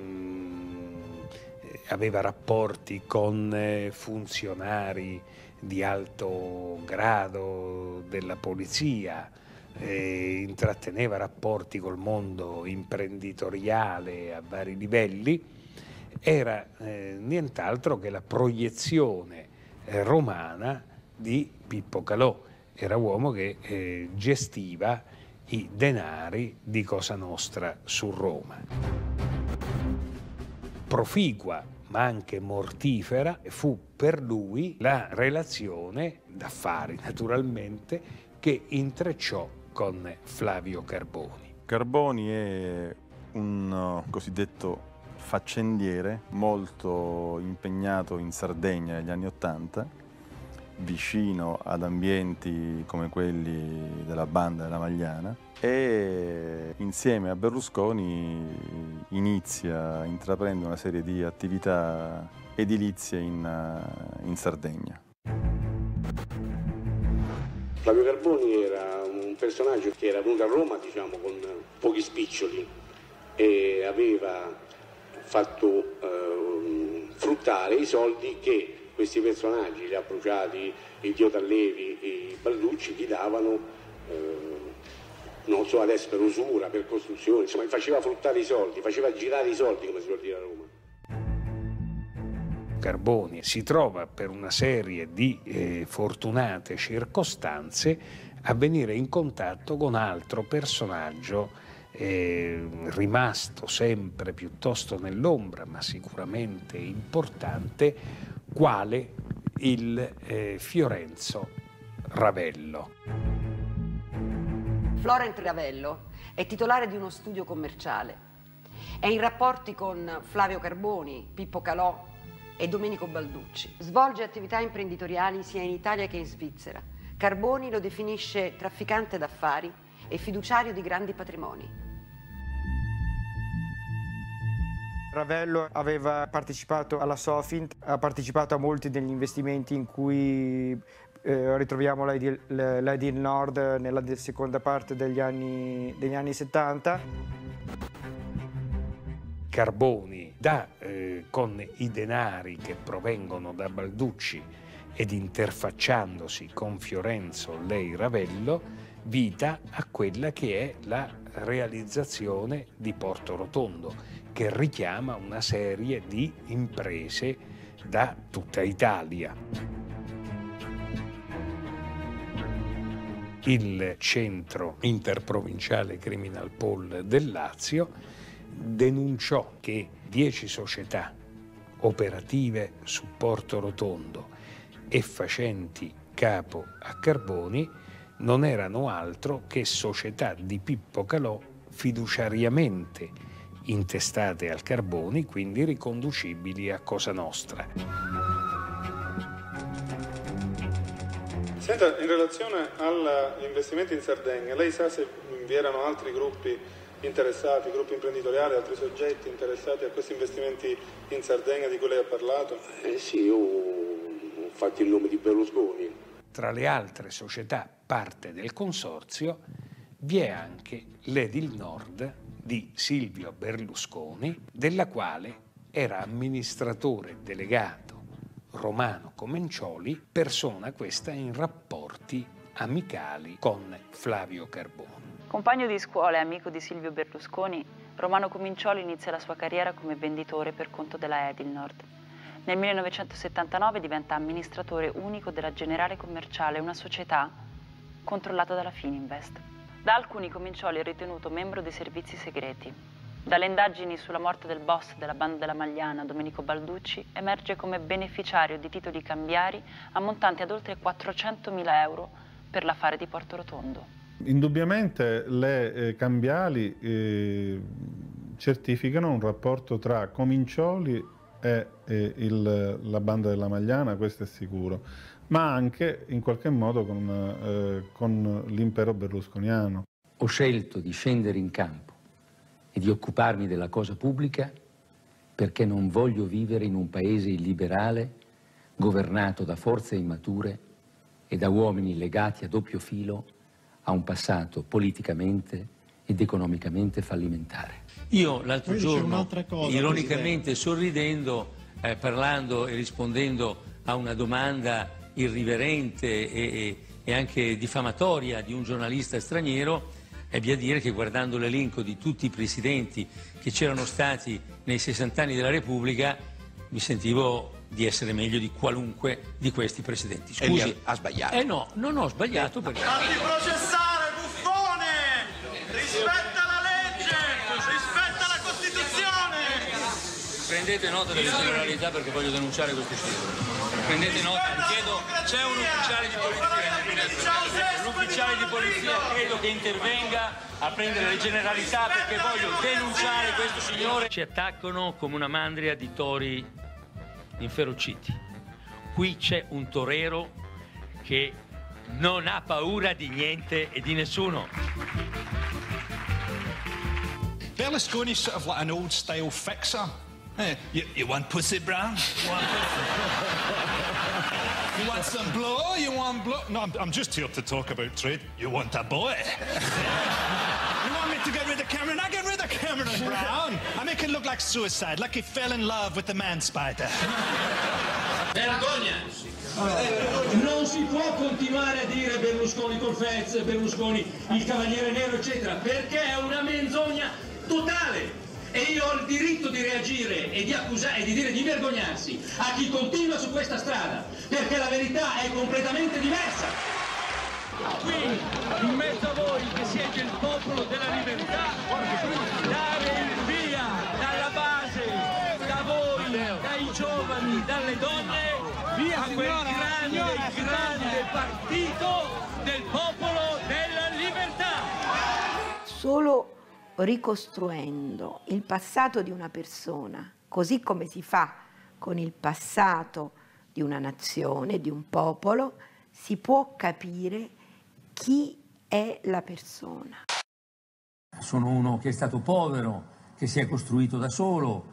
[SPEAKER 4] aveva rapporti con eh, funzionari di alto grado della polizia, Eh, intratteneva rapporti col mondo imprenditoriale a vari livelli, era eh, nient'altro che la proiezione eh, romana di Pippo Calò. Era uomo che eh, gestiva i denari di Cosa Nostra su Roma. Proficua ma anche mortifera fu per lui la relazione d'affari, naturalmente, che intrecciò con Flavio Carboni.
[SPEAKER 19] Carboni è un uh, cosiddetto faccendiere molto impegnato in Sardegna negli anni Ottanta, vicino ad ambienti come quelli della Banda della Magliana, e insieme a Berlusconi inizia, intraprende una serie di attività edilizie in, uh, in Sardegna.
[SPEAKER 3] Flavio Carboni era un personaggio che era venuto a Roma, diciamo, con pochi spiccioli e aveva fatto eh, fruttare i soldi che questi personaggi, gli Abruciati, il Dio Tallevi e i Balducci, gli davano, eh, non so adesso, per usura, per costruzione, insomma, faceva fruttare i soldi, faceva girare i soldi, come si vuol dire a Roma.
[SPEAKER 4] Carboni si trova per una serie di eh, fortunate circostanze a venire in contatto con altro personaggio eh, rimasto sempre piuttosto nell'ombra, ma sicuramente importante, quale il eh, Fiorenzo Ravello.
[SPEAKER 13] Florent Ravello è titolare di uno studio commerciale. È in rapporti con Flavio Carboni, Pippo Calò e Domenico Balducci. Svolge attività imprenditoriali sia in Italia che in Svizzera. Carboni lo definisce trafficante d'affari e fiduciario di grandi patrimoni.
[SPEAKER 7] Ravello aveva partecipato alla Sofint, ha partecipato a molti degli investimenti in cui eh, ritroviamo l'Aidil Nord nella seconda parte degli anni, degli anni settanta.
[SPEAKER 4] Carboni dà eh, con i denari che provengono da Balducci ed interfacciandosi con Fiorenzo Lei Ravello vita a quella che è la realizzazione di Porto Rotondo, che richiama una serie di imprese da tutta Italia. Il Centro Interprovinciale Criminal Pool del Lazio denunciò che dieci società operative su Porto Rotondo e facenti capo a Carboni non erano altro che società di Pippo Calò fiduciariamente intestate al Carboni, quindi riconducibili a Cosa Nostra.
[SPEAKER 19] Senta, in relazione agli investimenti in Sardegna, lei sa se vi erano altri gruppi interessati, gruppi imprenditoriali, altri soggetti interessati a questi investimenti in Sardegna di cui lei ha parlato?
[SPEAKER 3] Eh sì, io ho fatto il nome di Berlusconi.
[SPEAKER 4] Tra le altre società parte del consorzio vi è anche l'Edil Nord di Silvio Berlusconi, della quale era amministratore delegato Romano Comencioli, persona questa in rapporti amicali con Flavio Carboni.
[SPEAKER 26] Compagno di scuola e amico di Silvio Berlusconi, Romano Comincioli inizia la sua carriera come venditore per conto della Edil Nord. Nel millenovecentosettantanove diventa amministratore unico della Generale Commerciale, una società controllata dalla Fininvest. Da alcuni Comincioli è ritenuto membro dei servizi segreti. Dalle indagini sulla morte del boss della banda della Magliana, Domenico Balducci, emerge come beneficiario di titoli cambiari ammontanti ad oltre quattrocentomila euro per l'affare di Porto Rotondo.
[SPEAKER 9] Indubbiamente le eh, cambiali eh, certificano un rapporto tra Comincioli e eh, il, la banda della Magliana, questo è sicuro, ma anche in qualche modo con, eh, con l'impero berlusconiano.
[SPEAKER 24] Ho scelto di scendere in campo e di occuparmi della cosa pubblica perché non voglio vivere in un paese illiberale governato da forze immature e da uomini legati a doppio filo a un passato politicamente ed economicamente fallimentare. Io l'altro giorno, cosa, ironicamente Presidente. sorridendo, eh, parlando e rispondendo a una domanda irriverente e, e, e anche diffamatoria di un giornalista straniero, ebbi a dire che guardando l'elenco di tutti i presidenti che c'erano stati nei sessanta anni della Repubblica mi sentivo di essere meglio di qualunque di questi presidenti. Scusi.
[SPEAKER 11] E ha sbagliato.
[SPEAKER 24] Eh no, non ho sbagliato perché...
[SPEAKER 12] Fatti processare, buffone! Rispetta la legge! Rispetta la Costituzione!
[SPEAKER 24] Prendete nota delle generalità perché voglio denunciare questo sito. Prendete nota, chiedo, c'è un ufficiale di polizia, un ufficiale di polizia credo che intervenga a prendere le generalità perché voglio denunciare questo signore. Ci attaccano come una mandria di tori inferociti. Qui c'è un torero che non ha paura di niente e di nessuno.
[SPEAKER 14] Berlusconi's sort of like an old style fixer. Hey, you, you want pussy, Brown? You want, you want some blow? You want blow? No, I'm, I'm just here to talk about trade. You want a boy? You want me to get rid of Cameron? I get rid of Cameron, Brown. I make it look like suicide, like he fell in love with the man spider.
[SPEAKER 24] Vergogna! Non si può continuare a dire Berlusconi col Fez, Berlusconi il Cavaliere Nero, eccetera, perché è una menzogna totale. E io ho il diritto di reagire e di accusare e di dire di vergognarsi a chi continua su questa strada, perché la verità è completamente diversa.
[SPEAKER 25] Qui, in mezzo a voi che siete il popolo della libertà, dare il via dalla base, da voi, dai giovani, dalle donne, via a quel grande, grande partito del popolo della libertà.
[SPEAKER 15] Solo ricostruendo il passato di una persona, così come si fa con il passato di una nazione, di un popolo, si può capire chi è la persona.
[SPEAKER 24] Sono uno che è stato povero, che si è costruito da solo,